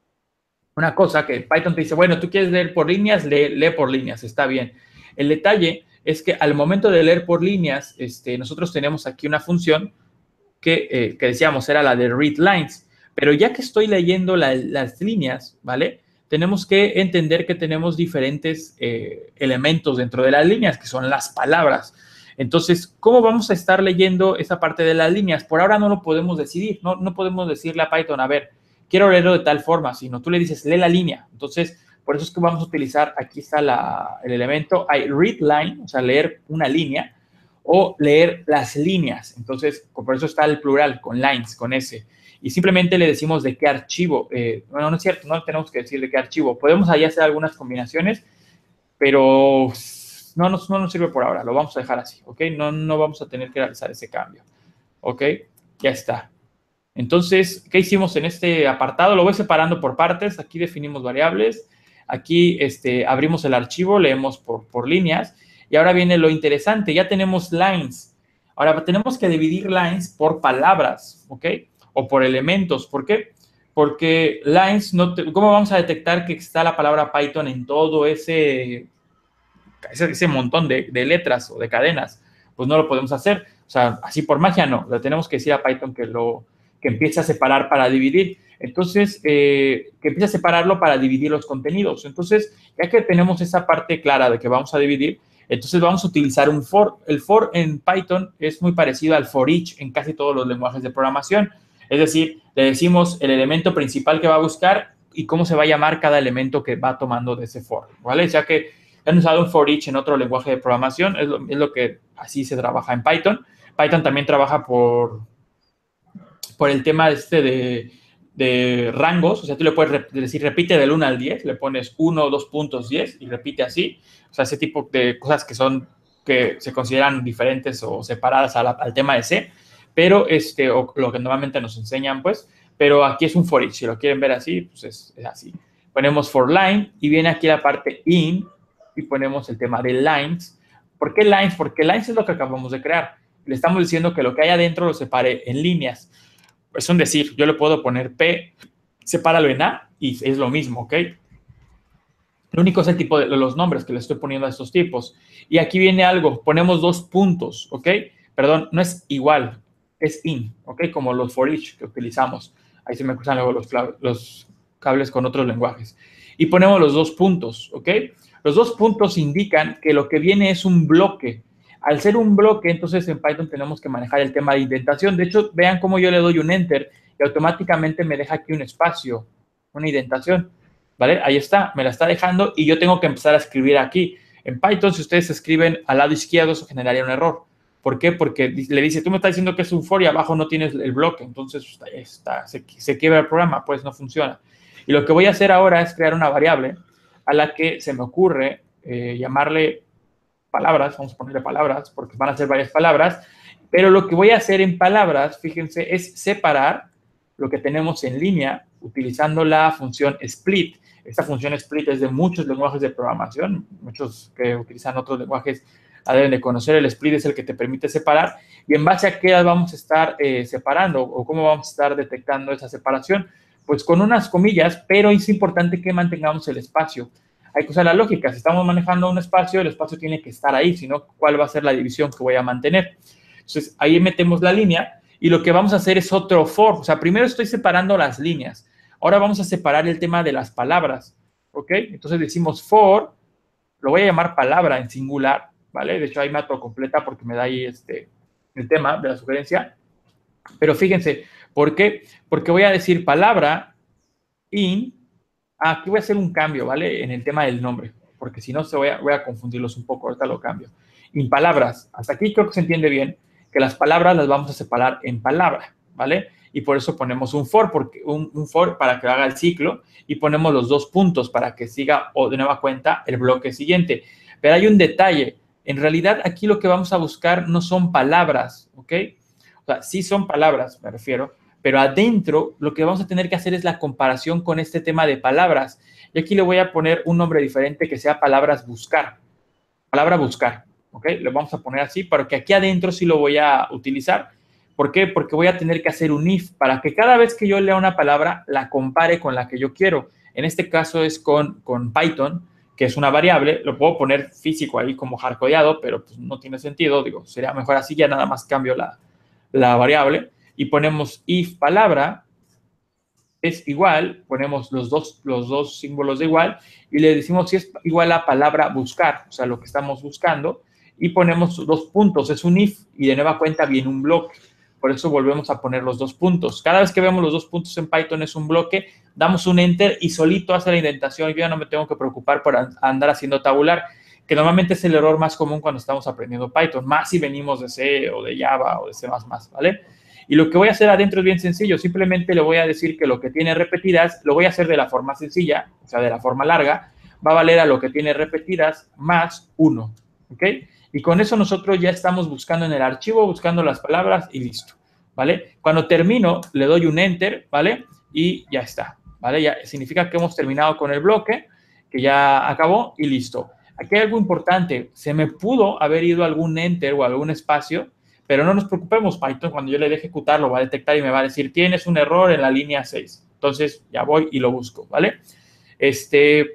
Una cosa que Python te dice, bueno, tú quieres leer por líneas, lee, lee por líneas, está bien. El detalle es que al momento de leer por líneas, este, nosotros tenemos aquí una función que, eh, que decíamos era la de read lines, pero ya que estoy leyendo la, las líneas, ¿vale? Tenemos que entender que tenemos diferentes eh, elementos dentro de las líneas, que son las palabras. Entonces, ¿cómo vamos a estar leyendo esa parte de las líneas? Por ahora no lo podemos decidir, no, no podemos decirle a Python, a ver, quiero leerlo de tal forma, sino tú le dices, lee la línea. Entonces, por eso es que vamos a utilizar, aquí está la, el elemento, hay read line, o sea, leer una línea, o leer las líneas. Entonces, por eso está el plural, con lines, con S. Y simplemente le decimos de qué archivo. Eh, bueno, no es cierto, no tenemos que decir de qué archivo. Podemos ahí hacer algunas combinaciones, pero no nos, no nos sirve por ahora. Lo vamos a dejar así, ¿ok? No, no vamos a tener que realizar ese cambio, ¿ok? Ya está. Entonces, ¿qué hicimos en este apartado? Lo voy separando por partes. Aquí definimos variables. Aquí este, abrimos el archivo, leemos por, por líneas. Y ahora viene lo interesante. Ya tenemos lines. Ahora tenemos que dividir lines por palabras, ¿ok? O por elementos. ¿Por qué? Porque lines, no te, ¿cómo vamos a detectar que está la palabra Python en todo ese, ese, ese montón de, de letras o de cadenas? Pues no lo podemos hacer. O sea, así por magia no. Le tenemos que decir a Python que lo... que empiece a separar para dividir. Entonces, eh, que empiece a separarlo para dividir los contenidos. Entonces, ya que tenemos esa parte clara de que vamos a dividir, entonces vamos a utilizar un for. El for en Python es muy parecido al for each en casi todos los lenguajes de programación. Es decir, le decimos el elemento principal que va a buscar y cómo se va a llamar cada elemento que va tomando de ese for, ¿vale? Ya que han usado un for each en otro lenguaje de programación, es lo, es lo que así se trabaja en Python. Python también trabaja por... por el tema este de, de rangos, o sea, tú le puedes decir repite del uno al diez, le pones uno, dos puntos, diez y repite así, o sea, ese tipo de cosas que son, que se consideran diferentes o separadas a la, al tema de C, pero este, o lo que normalmente nos enseñan, pues, pero aquí es un for each, si lo quieren ver así, pues es, es así. Ponemos for line y viene aquí la parte in y ponemos el tema de lines. ¿Por qué lines? Porque lines es lo que acabamos de crear. Le estamos diciendo que lo que hay adentro lo separe en líneas. Es un decir, yo le puedo poner P, sepáralo en A y es lo mismo, ¿ok? Lo único es el tipo de los nombres que le estoy poniendo a estos tipos. Y aquí viene algo, ponemos dos puntos, ¿ok? Perdón, no es igual, es in, ¿ok? Como los for each que utilizamos. Ahí se me cruzan luego los, los cables con otros lenguajes. Y ponemos los dos puntos, ¿ok? Los dos puntos indican que lo que viene es un bloque. Al ser un bloque, entonces en Python tenemos que manejar el tema de indentación. De hecho, vean cómo yo le doy un enter y automáticamente me deja aquí un espacio, una indentación, ¿vale? Ahí está, me la está dejando y yo tengo que empezar a escribir aquí. En Python, si ustedes escriben al lado izquierdo, eso generaría un error. ¿Por qué? Porque le dice, tú me estás diciendo que es un for y abajo no tienes el bloque. Entonces, está, está, se, se quiebra el programa, pues no funciona. Y lo que voy a hacer ahora es crear una variable a la que se me ocurre eh, llamarle palabras, vamos a ponerle palabras, porque van a ser varias palabras, pero lo que voy a hacer en palabras, fíjense, es separar lo que tenemos en línea utilizando la función split. Esta función split es de muchos lenguajes de programación, muchos que utilizan otros lenguajes la deben de conocer. El split es el que te permite separar, y en base a qué vamos a estar eh, separando o cómo vamos a estar detectando esa separación, pues con unas comillas, pero es importante que mantengamos el espacio. Hay que usar la lógica. Si estamos manejando un espacio, el espacio tiene que estar ahí, si no, ¿cuál va a ser la división que voy a mantener? Entonces, ahí metemos la línea y lo que vamos a hacer es otro for. O sea, primero estoy separando las líneas. Ahora vamos a separar el tema de las palabras, ¿ok? Entonces decimos for, lo voy a llamar palabra en singular, ¿vale? De hecho, ahí me completa porque me da ahí este, el tema de la sugerencia. Pero fíjense, ¿por qué? Porque voy a decir palabra in. Ah, aquí voy a hacer un cambio, ¿vale? En el tema del nombre, porque si no se voy a, voy a confundirlos un poco. Ahorita lo cambio. En palabras, hasta aquí creo que se entiende bien que las palabras las vamos a separar en palabra, ¿vale? Y por eso ponemos un for, porque, un, un for para que haga el ciclo, y ponemos los dos puntos para que siga o de nueva cuenta el bloque siguiente. Pero hay un detalle. En realidad, aquí lo que vamos a buscar no son palabras, ¿ok? O sea, sí son palabras, me refiero, pero adentro lo que vamos a tener que hacer es la comparación con este tema de palabras. Y aquí le voy a poner un nombre diferente que sea palabras buscar. Palabra buscar, ¿ok? Le vamos a poner así, porque aquí adentro sí lo voy a utilizar. ¿Por qué? Porque voy a tener que hacer un if para que cada vez que yo lea una palabra la compare con la que yo quiero. En este caso es con, con Python, que es una variable. Lo puedo poner físico ahí como hardcodeado, pero pues no tiene sentido. Digo, sería mejor así, ya nada más cambio la, la variable. Y ponemos if palabra es igual, ponemos los dos, los dos símbolos de igual y le decimos si es igual a palabra buscar, o sea, lo que estamos buscando, y ponemos dos puntos, es un if, y de nueva cuenta viene un bloque. Por eso volvemos a poner los dos puntos. Cada vez que vemos los dos puntos en Python es un bloque, damos un enter y solito hace la indentación. Yo ya no me tengo que preocupar por andar haciendo tabular, que normalmente es el error más común cuando estamos aprendiendo Python, más si venimos de C o de Java o de C más más, ¿vale? Y lo que voy a hacer adentro es bien sencillo. Simplemente le voy a decir que lo que tiene repetidas, lo voy a hacer de la forma sencilla, o sea, de la forma larga, va a valer a lo que tiene repetidas más uno, ¿ok? Y con eso nosotros ya estamos buscando en el archivo, buscando las palabras y listo, ¿vale? Cuando termino, le doy un enter, ¿vale? Y ya está, ¿vale? Ya significa que hemos terminado con el bloque, que ya acabó y listo. Aquí hay algo importante. Se me pudo haber ido algún enter o algún espacio, pero no nos preocupemos. Python, cuando yo le dé ejecutar, lo va a detectar y me va a decir, tienes un error en la línea seis. Entonces, ya voy y lo busco, ¿vale? Este,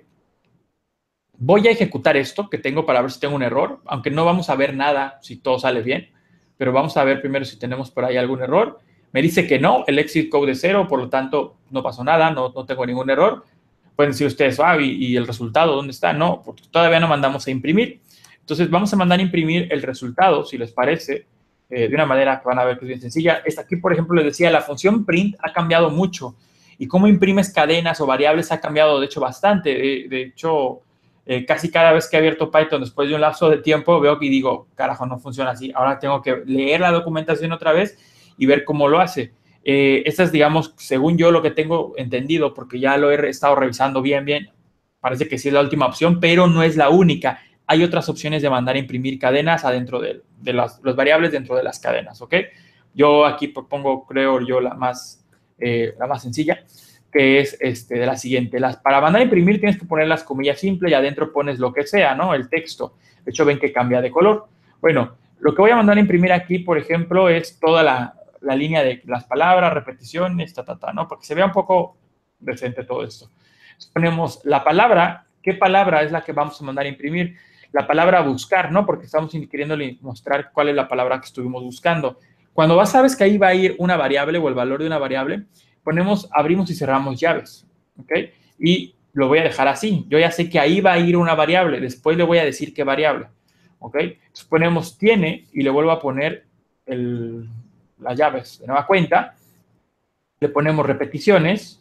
voy a ejecutar esto que tengo para ver si tengo un error, aunque no vamos a ver nada si todo sale bien, pero vamos a ver primero si tenemos por ahí algún error. Me dice que no, el exit code es cero, por lo tanto, no pasó nada, no, no tengo ningún error. Pueden decir ustedes, ah, ¿y, y el resultado dónde está? No, porque todavía no mandamos a imprimir. Entonces, vamos a mandar a imprimir el resultado, si les parece, eh, de una manera que van a ver que es bien sencilla. Esta aquí, por ejemplo, les decía, la función print ha cambiado mucho. Y cómo imprimes cadenas o variables ha cambiado, de hecho, bastante. De, de hecho, eh, casi cada vez que he abierto Python después de un lapso de tiempo, veo que digo, carajo, no funciona así. Ahora tengo que leer la documentación otra vez y ver cómo lo hace. Eh, esta es, digamos, según yo lo que tengo entendido, porque ya lo he estado revisando bien, bien, parece que sí es la última opción, pero no es la única. Hay otras opciones de mandar a imprimir cadenas adentro de, de las los variables dentro de las cadenas, ¿ok? Yo aquí propongo, creo yo, la más, eh, la más sencilla, que es este, de la siguiente. Las, para mandar a imprimir tienes que poner las comillas simples y adentro pones lo que sea, ¿no? El texto. De hecho, ven que cambia de color. Bueno, lo que voy a mandar a imprimir aquí, por ejemplo, es toda la, la línea de las palabras, repeticiones, ta, ta, ta, ¿no? Para que se vea un poco decente todo esto. Entonces, ponemos la palabra. ¿Qué palabra es la que vamos a mandar a imprimir? La palabra buscar, ¿no? Porque estamos queriendo mostrar cuál es la palabra que estuvimos buscando. Cuando vas, sabes que ahí va a ir una variable o el valor de una variable, ponemos, abrimos y cerramos llaves, ¿ok? Y lo voy a dejar así. Yo ya sé que ahí va a ir una variable. Después le voy a decir qué variable, ¿ok? Entonces ponemos tiene y le vuelvo a poner el, las llaves de nueva cuenta. Le ponemos repeticiones,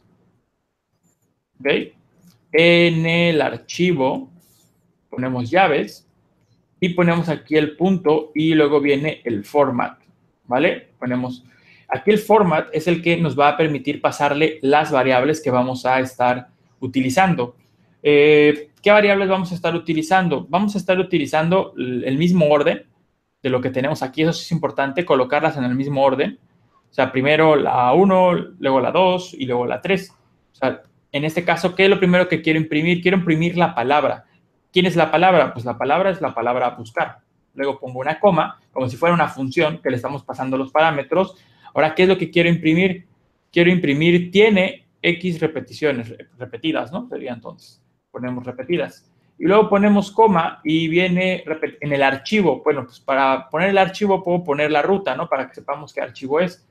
¿ok? En el archivo ponemos llaves y ponemos aquí el punto y luego viene el format, ¿vale? Ponemos, aquí el format es el que nos va a permitir pasarle las variables que vamos a estar utilizando. Eh, ¿Qué variables vamos a estar utilizando? Vamos a estar utilizando el mismo orden de lo que tenemos aquí. Eso sí es importante, colocarlas en el mismo orden. O sea, primero la uno, luego la dos y luego la tres. O sea, en este caso, ¿qué es lo primero que quiero imprimir? Quiero imprimir la palabra. ¿Quién es la palabra? Pues la palabra es la palabra buscar. Luego pongo una coma, como si fuera una función que le estamos pasando los parámetros. Ahora, ¿qué es lo que quiero imprimir? Quiero imprimir tiene X repeticiones, repetidas, ¿no? Sería entonces. Ponemos repetidas. Y luego ponemos coma y viene en el archivo. Bueno, pues para poner el archivo puedo poner la ruta, ¿no? Para que sepamos qué archivo es.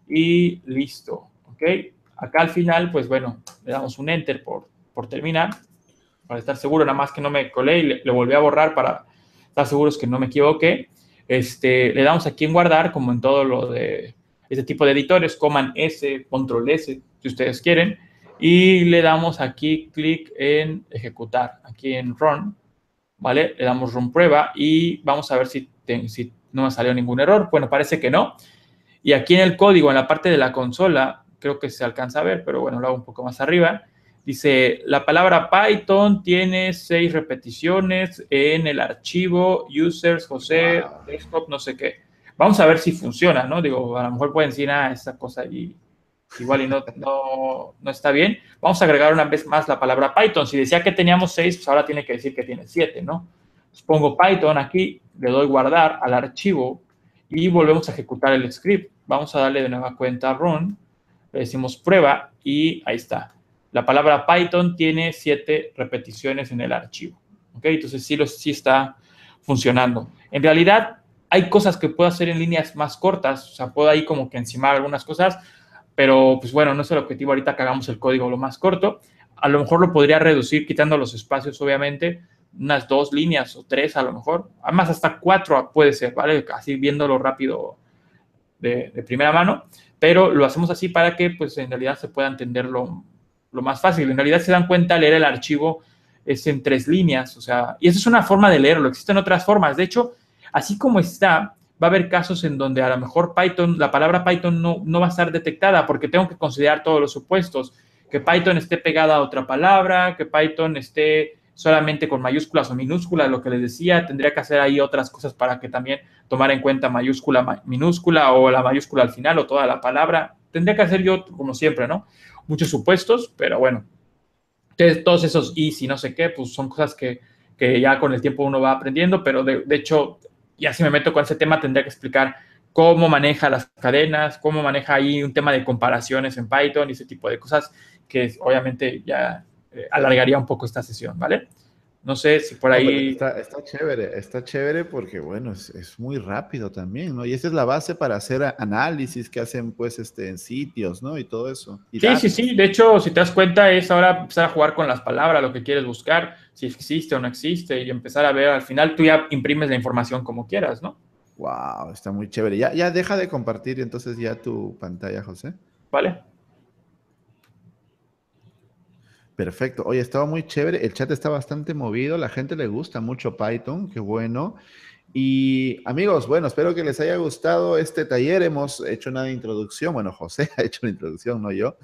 Y listo, ¿ok? Acá al final, pues bueno, le damos un enter por, por terminar, para estar seguro, nada más que no me colé y le, le volví a borrar para estar seguros que no me equivoqué. Este, le damos aquí en guardar, como en todo lo de este tipo de editores, coman S, control S, si ustedes quieren, y le damos aquí clic en ejecutar, aquí en run, ¿vale? Le damos run prueba y vamos a ver si, te, si no me salió ningún error. Bueno, parece que no. Y aquí en el código, en la parte de la consola, creo que se alcanza a ver, pero bueno, lo hago un poco más arriba. Dice, la palabra Python tiene seis repeticiones en el archivo users, José, wow. Desktop, no sé qué. Vamos a ver si funciona, ¿no? Digo, a lo mejor pueden decir, ah, esa cosa ahí igual y no, no, no está bien. Vamos a agregar una vez más la palabra Python. Si decía que teníamos seis, pues ahora tiene que decir que tiene siete, ¿no? Entonces pongo Python aquí, le doy guardar al archivo y volvemos a ejecutar el script. Vamos a darle de nueva cuenta run, le decimos prueba y ahí está. La palabra Python tiene siete repeticiones en el archivo. ¿Ok? Entonces sí, lo, sí está funcionando. En realidad hay cosas que puedo hacer en líneas más cortas, o sea, puedo ahí como que encimar algunas cosas, pero pues bueno, no es el objetivo ahorita que hagamos el código lo más corto. A lo mejor lo podría reducir quitando los espacios, obviamente, unas dos líneas o tres a lo mejor, además hasta cuatro puede ser, ¿vale? Así viéndolo rápido de, de primera mano, pero lo hacemos así para que pues en realidad se pueda entenderlo lo más fácil. En realidad se dan cuenta, leer el archivo es en tres líneas, o sea, y esa es una forma de leerlo, existen otras formas. De hecho, así como está, va a haber casos en donde a lo mejor Python, la palabra Python no, no va a estar detectada porque tengo que considerar todos los supuestos, que Python esté pegada a otra palabra, que Python esté solamente con mayúsculas o minúsculas, lo que les decía, tendría que hacer ahí otras cosas para que también tomara en cuenta mayúscula, minúscula o la mayúscula al final o toda la palabra. Tendría que hacer yo, como siempre, ¿no? Muchos supuestos, pero bueno. Entonces, todos esos y si no sé qué, pues son cosas que, que ya con el tiempo uno va aprendiendo, pero de, de hecho, ya si me meto con ese tema, tendría que explicar cómo maneja las cadenas, cómo maneja ahí un tema de comparaciones en Python y ese tipo de cosas que obviamente ya eh, alargaría un poco esta sesión, ¿vale? No sé si por ahí... No, está, está chévere, está chévere porque, bueno, es, es, muy rápido también, ¿no? Y esa es la base para hacer análisis que hacen, pues, este, en sitios, ¿no? Y todo eso. Y sí, datos. sí, sí. De hecho, si te das cuenta, es ahora empezar a jugar con las palabras, lo que quieres buscar, si existe o no existe, y empezar a ver, al final tú ya imprimes la información como quieras, ¿no? Wow, está muy chévere. Ya, ya deja de compartir entonces ya tu pantalla, José. ¿Vale? Perfecto. Oye, estaba muy chévere. El chat está bastante movido. La gente le gusta mucho Python. Qué bueno. Y amigos, bueno, espero que les haya gustado este taller. Hemos hecho una introducción, bueno, José ha hecho una introducción, no yo,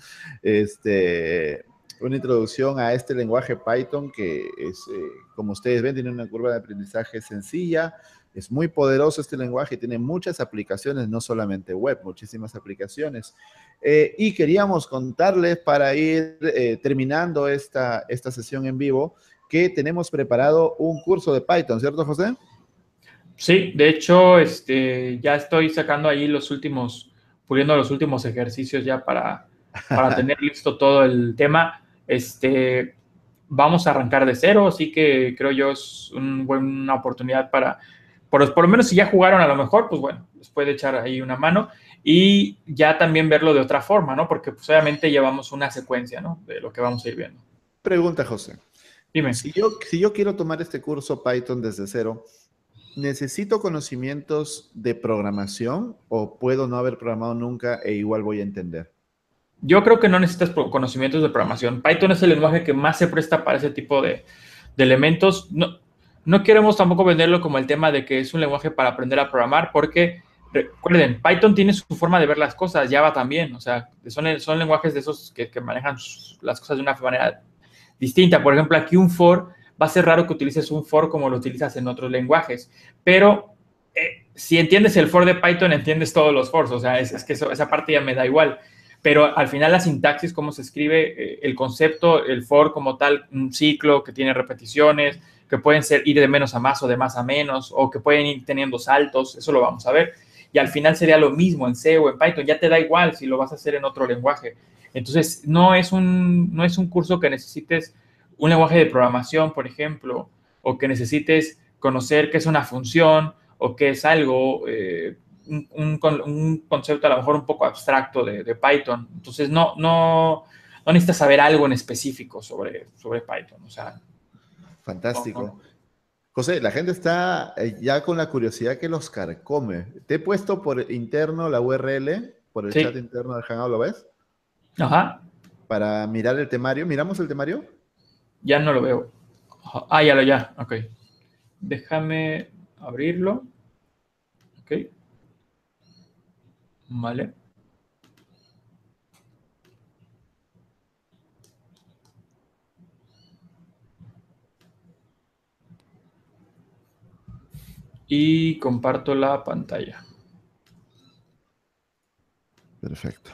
este, una introducción a este lenguaje Python que es, eh, como ustedes ven, tiene una curva de aprendizaje sencilla, es muy poderoso este lenguaje, tiene muchas aplicaciones, no solamente web, muchísimas aplicaciones. Eh, y queríamos contarles para ir eh, terminando esta, esta sesión en vivo que tenemos preparado un curso de Python, ¿cierto, José? Sí, de hecho, este, ya estoy sacando ahí los últimos, puliendo los últimos ejercicios ya para, para tener listo todo el tema. Este, vamos a arrancar de cero, así que creo yo es un buen, una oportunidad para, por, por lo menos si ya jugaron a lo mejor, pues bueno, les puede echar ahí una mano y ya también verlo de otra forma, ¿no? Porque pues obviamente llevamos una secuencia, ¿no? De lo que vamos a ir viendo. Pregunta, José. Dime. Si yo, si yo quiero tomar este curso Python desde cero, ¿necesito conocimientos de programación o puedo no haber programado nunca e igual voy a entender? Yo creo que no necesitas conocimientos de programación. Python es el lenguaje que más se presta para ese tipo de, de elementos. No, no queremos tampoco venderlo como el tema de que es un lenguaje para aprender a programar, porque recuerden, Python tiene su forma de ver las cosas, Java también. O sea, son, son lenguajes de esos que, que manejan las cosas de una manera distinta. Por ejemplo, aquí un for, va a ser raro que utilices un for como lo utilizas en otros lenguajes, pero eh, si entiendes el for de Python, entiendes todos los fors. O sea, es, es que eso, esa parte ya me da igual. Pero al final la sintaxis, cómo se escribe, eh, el concepto, el for como tal, un ciclo que tiene repeticiones, que pueden ser ir de menos a más o de más a menos, o que pueden ir teniendo saltos, eso lo vamos a ver. Y al final sería lo mismo en C o en Python, ya te da igual si lo vas a hacer en otro lenguaje. Entonces, no es un, no es un curso que necesites un lenguaje de programación, por ejemplo, o que necesites conocer qué es una función o qué es algo, eh, un, un, un, concepto a lo mejor un poco abstracto de, de Python. Entonces, no, no, no necesitas saber algo en específico sobre, sobre Python. O sea, fantástico. No, no. José, la gente está eh, ya con la curiosidad que los carcome. Te he puesto por interno la U R L, por el Sí. chat interno del Hangout, ¿lo ves? Ajá. Para mirar el temario. ¿Miramos el temario? Ya no lo veo. Ah, ya lo, ya. Ok. Déjame abrirlo. Ok. Vale. Y comparto la pantalla. Perfecto.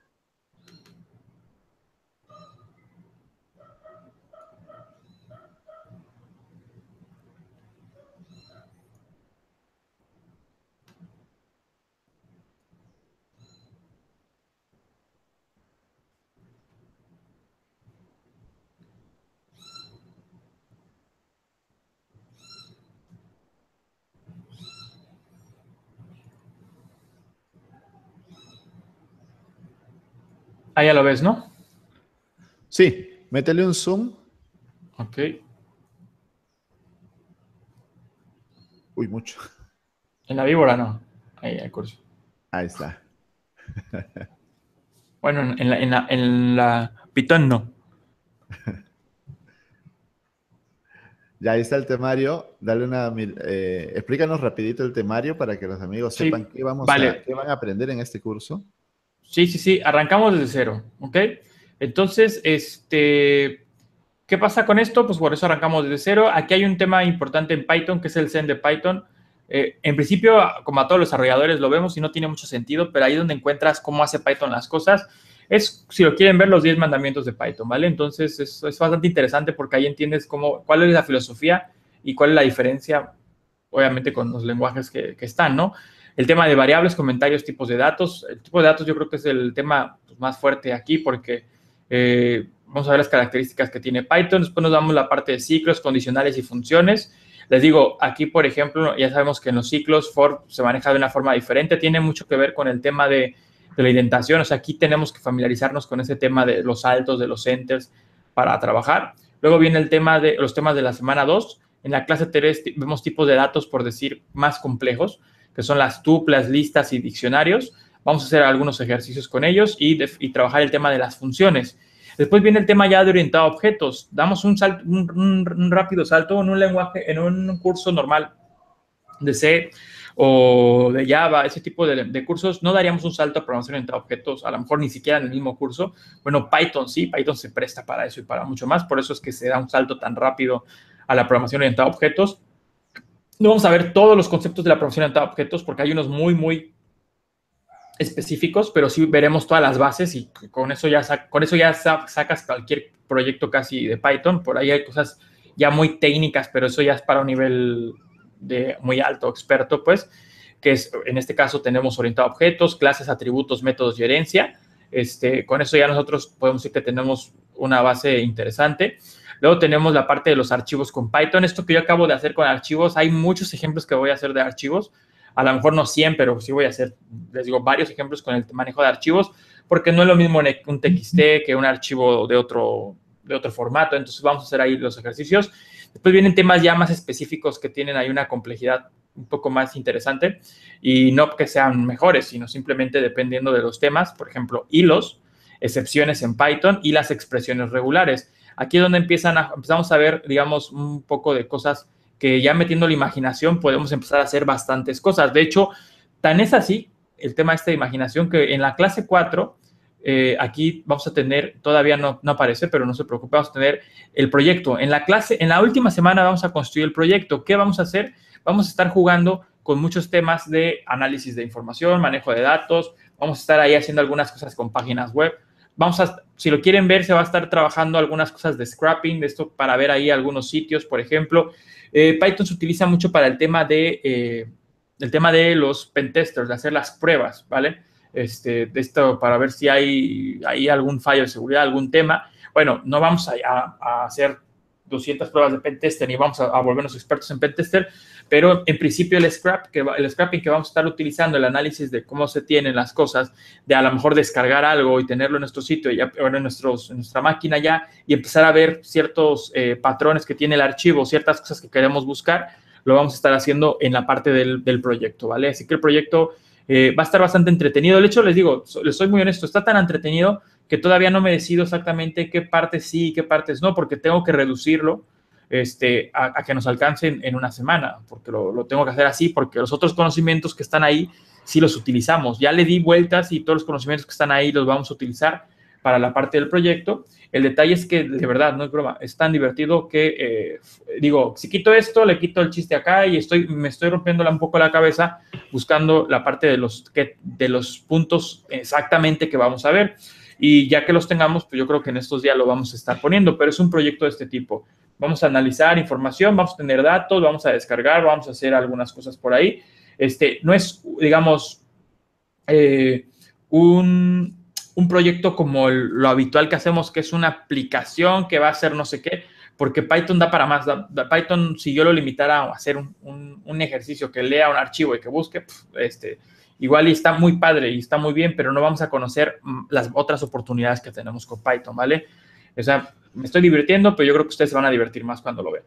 Ah, ya lo ves, ¿no? Sí, métele un zoom. Ok. Uy, mucho. En la víbora no. Ahí el curso. Ahí está. Bueno, en la, en la, en la Python no. Ya ahí está el temario. Dale una, eh, explícanos rapidito el temario para que los amigos Sí, sepan qué, vamos vale. a, qué van a aprender en este curso. Sí, sí, sí. Arrancamos desde cero, ¿ok? Entonces, este, ¿qué pasa con esto? Pues por eso arrancamos desde cero. Aquí hay un tema importante en Python, que es el Zen de Python. Eh, en principio, como a todos los desarrolladores lo vemos y no tiene mucho sentido, pero ahí es donde encuentras cómo hace Python las cosas. Es, si lo quieren ver, los diez mandamientos de Python, ¿vale? Entonces, es, es bastante interesante porque ahí entiendes cómo, cuál es la filosofía y cuál es la diferencia, obviamente, con los lenguajes que, que están, ¿no? El tema de variables, comentarios, tipos de datos. El tipo de datos yo creo que es el tema pues, más fuerte aquí porque eh, vamos a ver las características que tiene Python. Después nos damos la parte de ciclos, condicionales y funciones. Les digo, aquí, por ejemplo, ya sabemos que en los ciclos for se maneja de una forma diferente. Tiene mucho que ver con el tema de, de la indentación. O sea, aquí tenemos que familiarizarnos con ese tema de los saltos, de los enters para trabajar. Luego viene el tema de los temas de la semana dos. En la clase tres vemos tipos de datos, por decir, más complejos, que son las tuplas, listas y diccionarios. Vamos a hacer algunos ejercicios con ellos y, de, y trabajar el tema de las funciones. Después viene el tema ya de orientado a objetos. Damos un, salto, un, un, un rápido salto en un lenguaje, en un curso normal de C o de Java, ese tipo de, de cursos, no daríamos un salto a programación orientada a objetos, a lo mejor ni siquiera en el mismo curso. Bueno, Python sí, Python se presta para eso y para mucho más, por eso es que se da un salto tan rápido a la programación orientada a objetos. No vamos a ver todos los conceptos de la programación orientada a objetos porque hay unos muy, muy específicos, pero sí veremos todas las bases y con eso ya, con eso ya sacas cualquier proyecto casi de Python. Por ahí hay cosas ya muy técnicas, pero eso ya es para un nivel de muy alto, experto, pues, que es, en este caso tenemos orientado a objetos, clases, atributos, métodos y herencia. Este, con eso ya nosotros podemos decir que tenemos una base interesante. Luego tenemos la parte de los archivos con Python. Esto que yo acabo de hacer con archivos, hay muchos ejemplos que voy a hacer de archivos. A lo mejor no cien, pero sí voy a hacer, les digo, varios ejemplos con el manejo de archivos, porque no es lo mismo un T X T que un archivo de otro, de otro formato. Entonces vamos a hacer ahí los ejercicios. Después vienen temas ya más específicos que tienen ahí una complejidad un poco más interesante y no que sean mejores, sino simplemente dependiendo de los temas. Por ejemplo, hilos, excepciones en Python y las expresiones regulares. Aquí es donde empiezan a, empezamos a ver, digamos, un poco de cosas que ya metiendo la imaginación podemos empezar a hacer bastantes cosas. De hecho, tan es así el tema este de imaginación que en la clase cuatro, eh, aquí vamos a tener, todavía no, no aparece, pero no se preocupe, vamos a tener el proyecto. En la clase, en la última semana vamos a construir el proyecto. ¿Qué vamos a hacer? Vamos a estar jugando con muchos temas de análisis de información, manejo de datos, vamos a estar ahí haciendo algunas cosas con páginas web. Vamos a, si lo quieren ver, se va a estar trabajando algunas cosas de scrapping, de esto para ver ahí algunos sitios, por ejemplo. Eh, Python se utiliza mucho para el tema de, eh, el tema de los pentesters, de hacer las pruebas, ¿vale? Este, de esto para ver si hay, hay algún fallo de seguridad, algún tema. Bueno, no vamos a, a, a hacer doscientas pruebas de pentester ni vamos a, a volvernos expertos en pentester, pero en principio el, scrap, que, el scrapping que vamos a estar utilizando, el análisis de cómo se tienen las cosas, de a lo mejor descargar algo y tenerlo en nuestro sitio ya, o en, nuestros, en nuestra máquina ya y empezar a ver ciertos eh, patrones que tiene el archivo, ciertas cosas que queremos buscar, lo vamos a estar haciendo en la parte del, del proyecto, ¿vale? Así que el proyecto eh, va a estar bastante entretenido. De hecho, les digo, les soy muy honesto, está tan entretenido que todavía no me decido exactamente qué partes sí y qué partes no, porque tengo que reducirlo este, a, a que nos alcance en, en una semana, porque lo, lo tengo que hacer así, porque los otros conocimientos que están ahí sí los utilizamos. Ya le di vueltas y todos los conocimientos que están ahí los vamos a utilizar para la parte del proyecto. El detalle es que, de verdad, no es broma, es tan divertido que, eh, digo, si quito esto, le quito el chiste acá y estoy, me estoy rompiéndola un poco la cabeza buscando la parte de los, que, de los puntos exactamente que vamos a ver. Y ya que los tengamos, pues yo creo que en estos días lo vamos a estar poniendo, pero es un proyecto de este tipo. Vamos a analizar información, vamos a tener datos, vamos a descargar, vamos a hacer algunas cosas por ahí. Este, no es, digamos, eh, un, un proyecto como el, lo habitual que hacemos, que es una aplicación que va a hacer no sé qué, porque Python da para más. Da, da, Python, si yo lo limitara a hacer un, un, un ejercicio que lea un archivo y que busque, pf, este, igual y está muy padre y está muy bien, pero no vamos a conocer las otras oportunidades que tenemos con Python, ¿vale? O sea, me estoy divirtiendo, pero yo creo que ustedes se van a divertir más cuando lo vean.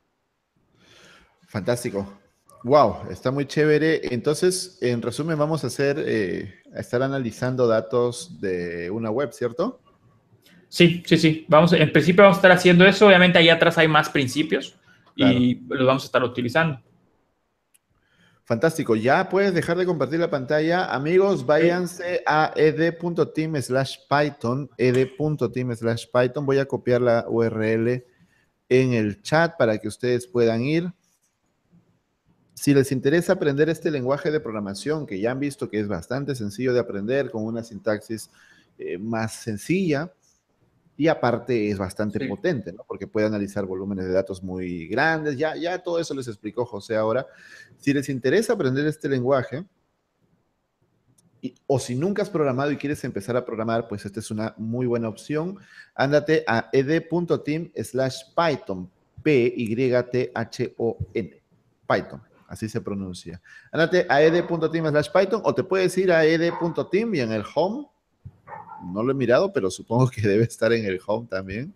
Fantástico. Wow, está muy chévere. Entonces, en resumen, vamos a hacer, eh, a estar analizando datos de una web, ¿cierto? Sí, sí, sí. Vamos, en principio vamos a estar haciendo eso. Obviamente ahí atrás hay más principios Claro. y los vamos a estar utilizando. Fantástico. Ya puedes dejar de compartir la pantalla. Amigos, váyanse a ed.team slash Python, ed.team slash Python. Voy a copiar la U R L en el chat para que ustedes puedan ir. Si les interesa aprender este lenguaje de programación, que ya han visto que es bastante sencillo de aprender, con una sintaxis eh, más sencilla, y aparte es bastante sí. potente, ¿no? Porque puede analizar volúmenes de datos muy grandes, ya, ya todo eso les explicó José ahora. Si les interesa aprender este lenguaje, y, o si nunca has programado y quieres empezar a programar, pues esta es una muy buena opción. Ándate a ed.team slash Python, P Y T H O N, Python. Así se pronuncia. Ándate a ed.team slash Python o te puedes ir a ed.team y en el home, no lo he mirado, pero supongo que debe estar en el home también.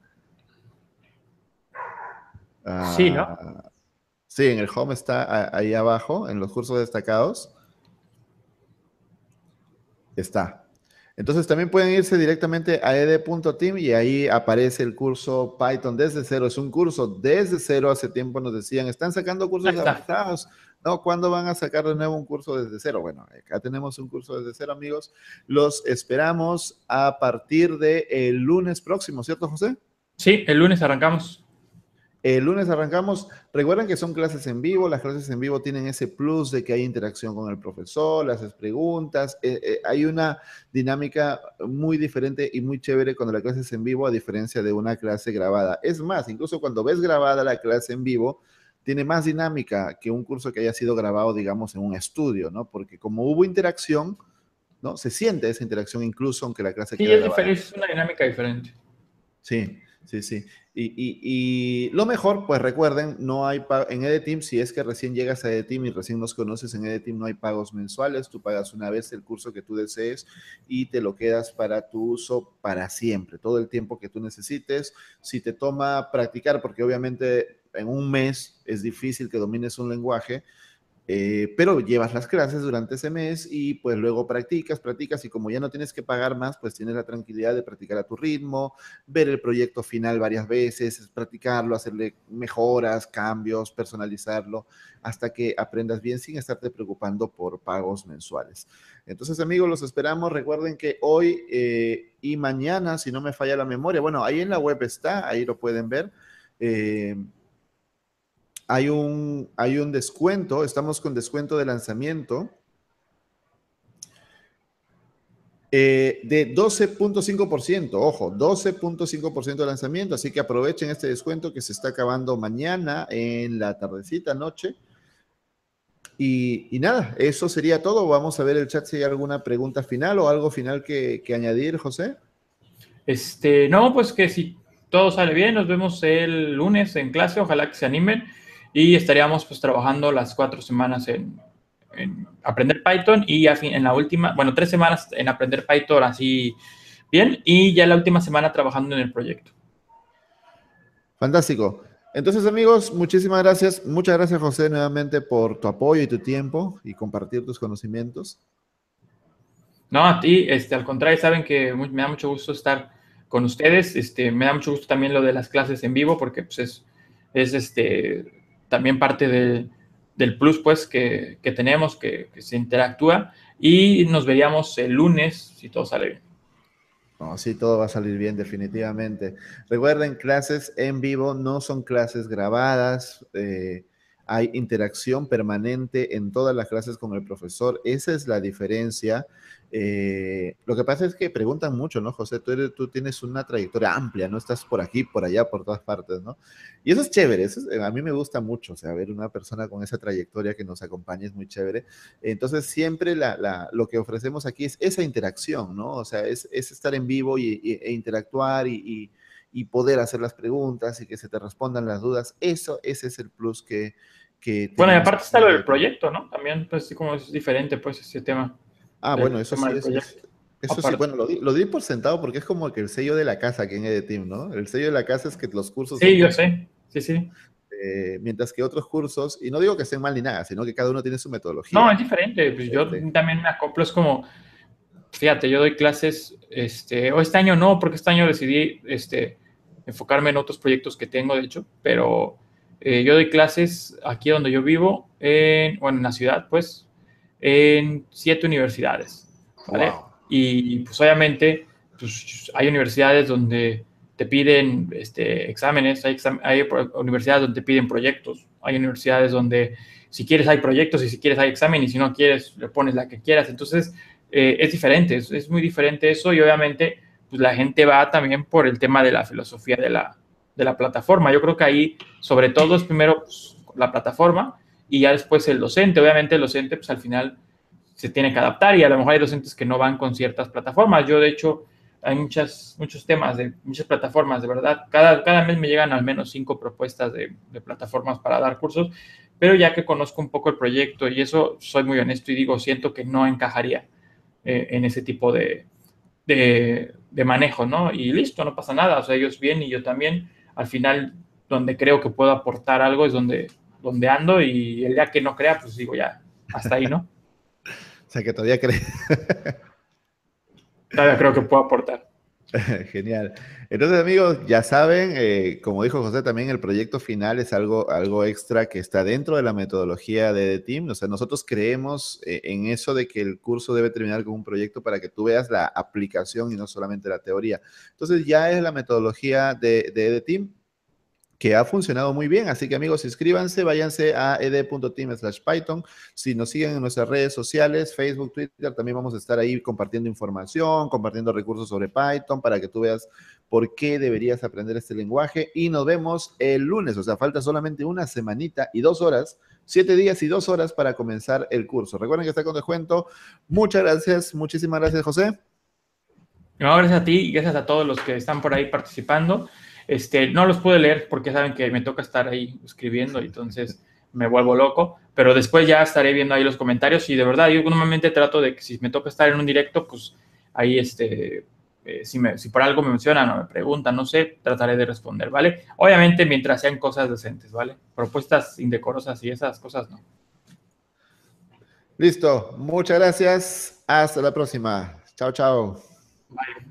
Uh, sí, ¿no? Sí, en el home está ahí abajo, en los cursos destacados. Está. Entonces también pueden irse directamente a ed punto team y ahí aparece el curso Python desde cero. Es un curso desde cero. Hace tiempo nos decían, están sacando Ahí cursos está. avanzados. No, ¿cuándo van a sacar de nuevo un curso desde cero? Bueno, acá tenemos un curso desde cero, amigos. Los esperamos a partir del lunes próximo, ¿cierto, José? Sí, el lunes arrancamos. El lunes arrancamos. Recuerden que son clases en vivo. Las clases en vivo tienen ese plus de que hay interacción con el profesor, le haces preguntas. Eh, eh, hay una dinámica muy diferente y muy chévere cuando la clase es en vivo, a diferencia de una clase grabada. Es más, incluso cuando ves grabada la clase en vivo, tiene más dinámica que un curso que haya sido grabado, digamos, en un estudio, ¿no? Porque como hubo interacción, ¿no? Se siente esa interacción incluso aunque la clase Sí, queda es grabada. diferente, es una dinámica diferente. Sí, sí, sí. Y, y- y lo mejor, pues recuerden, no hay pa- en EdTeam, si es que recién llegas a EdTeam y recién nos conoces en EdTeam, no hay pagos mensuales. Tú pagas una vez el curso que tú desees y te lo quedas para tu uso para siempre, todo el tiempo que tú necesites. Si te toma practicar, porque obviamente en un mes es difícil que domines un lenguaje, eh, pero llevas las clases durante ese mes y pues luego practicas, practicas y como ya no tienes que pagar más, pues tienes la tranquilidad de practicar a tu ritmo, ver el proyecto final varias veces, practicarlo, hacerle mejoras, cambios, personalizarlo, hasta que aprendas bien sin estarte preocupando por pagos mensuales. Entonces, amigos, los esperamos. Recuerden que hoy eh, y mañana, si no me falla la memoria, bueno, ahí en la web está, ahí lo pueden ver. Eh, hay un, hay un descuento, estamos con descuento de lanzamiento eh, de doce punto cinco por ciento, ojo, doce punto cinco por ciento de lanzamiento, así que aprovechen este descuento que se está acabando mañana en la tardecita, noche. Y, y nada, eso sería todo. Vamos a ver el chat si hay alguna pregunta final o algo final que, que añadir, José. Este, no, pues que si todo sale bien, nos vemos el lunes en clase, ojalá que se animen y estaríamos pues trabajando las cuatro semanas en, en aprender Python y a fin, en la última, bueno, tres semanas en aprender Python así bien y ya la última semana trabajando en el proyecto. Fantástico. Entonces, amigos, muchísimas gracias. Muchas gracias, José, nuevamente por tu apoyo y tu tiempo y compartir tus conocimientos. No, a ti, este, al contrario, saben que muy- me da mucho gusto estar con ustedes. Este, me da mucho gusto también lo de las clases en vivo, porque pues, es, es este, también parte de- del plus pues, que, que tenemos, que, que se interactúa. Y nos veríamos el lunes, si todo sale bien. No, sí, todo va a salir bien, definitivamente. Recuerden, clases en vivo no son clases grabadas. Eh, hay interacción permanente en todas las clases con el profesor. Esa es la diferencia. Eh, lo que pasa es que preguntan mucho, ¿no, José? Tú, eres- tú tienes una trayectoria amplia, no estás por aquí, por allá, por todas partes, ¿no? Y eso es chévere. Eso es- a mí me gusta mucho, o sea, ver una persona con esa trayectoria que nos acompañe es muy chévere. Entonces, siempre la, la, lo que ofrecemos aquí es esa interacción, ¿no? O sea, es, es estar en vivo y, y, e interactuar y, y, y, poder hacer las preguntas y que se te respondan las dudas. Eso, ese es el plus que, que Bueno, y tenemos aparte aquí está en lo del EdTeam. proyecto, ¿no? También, pues, sí, como es diferente, pues, ese tema Ah, del bueno, eso tema sí del es, es proyecto. eso sí, Aparte. bueno, lo di, lo di por sentado porque es como que el sello de la casa aquí en EdTeam, ¿no? El sello de la casa es que los cursos son Sí, yo como sé. Sí, sí. eh, mientras que otros cursos, y no digo que estén mal ni nada, sino que cada uno tiene su No, metodología, es ¿no? diferente. Pues yo Este, también me acoplo, es como fíjate, yo doy clases, este, o este año no, porque este año decidí este, enfocarme en otros proyectos que tengo, de hecho, pero eh, yo doy clases aquí donde yo vivo, en, bueno, en la ciudad, pues, en siete universidades, ¿vale? wow. Y pues obviamente, pues, hay universidades donde te piden este, exámenes, hay, exam hay universidades donde te piden proyectos, hay universidades donde si quieres hay proyectos y si quieres hay examen y si no quieres le pones la que quieras. Entonces, eh, es diferente, es, es, muy diferente eso y obviamente pues la gente va también por el tema de la filosofía de la, de la plataforma. Yo creo que ahí sobre todo es primero pues, la plataforma y ya después el docente. Obviamente el docente pues al final se tiene que adaptar y a lo mejor hay docentes que no van con ciertas plataformas. Yo de hecho hay muchas, muchos temas de muchas plataformas, de verdad. Cada, cada mes me llegan al menos cinco propuestas de, de plataformas para dar cursos, pero ya que conozco un poco el proyecto y eso, soy muy honesto y digo, siento que no encajaría eh, en ese tipo de, de, de, manejo, ¿no? Y listo, no pasa nada, o sea, ellos bien y yo también, al final, donde creo que puedo aportar algo es donde, donde ando y el día que no crea, pues digo ya, hasta ahí, ¿no? O sea, que todavía crees. todavía creo que puedo aportar. Genial. Entonces, amigos, ya saben, eh, como dijo José, también el proyecto final es algo, algo extra que está dentro de la metodología de The Team. O sea, nosotros creemos eh, en eso de que el curso debe terminar con un proyecto para que tú veas la aplicación y no solamente la teoría. Entonces, ya es la metodología de, de The Team, que ha funcionado muy bien. Así que, amigos, inscríbanse, váyanse a ed.team slash Python. Si nos siguen en nuestras redes sociales, Facebook, Twitter, también vamos a estar ahí compartiendo información, compartiendo recursos sobre Python para que tú veas por qué deberías aprender este lenguaje. Y nos vemos el lunes, o sea, falta solamente una semanita y dos horas, siete días y dos horas para comenzar el curso. Recuerden que está con descuento. Muchas gracias, muchísimas gracias, José. No, gracias a ti y gracias a todos los que están por ahí participando. Este, no los pude leer porque saben que me toca estar ahí escribiendo, entonces me vuelvo loco, pero después ya estaré viendo ahí los comentarios y de verdad yo normalmente trato de que si me toca estar en un directo, pues ahí este, eh, si, me, si por algo me mencionan o me preguntan, no sé, trataré de responder, ¿vale? Obviamente mientras sean cosas decentes, ¿vale? Propuestas indecorosas y esas cosas no. Listo, muchas gracias. Hasta la próxima. Chao, chao. Bye.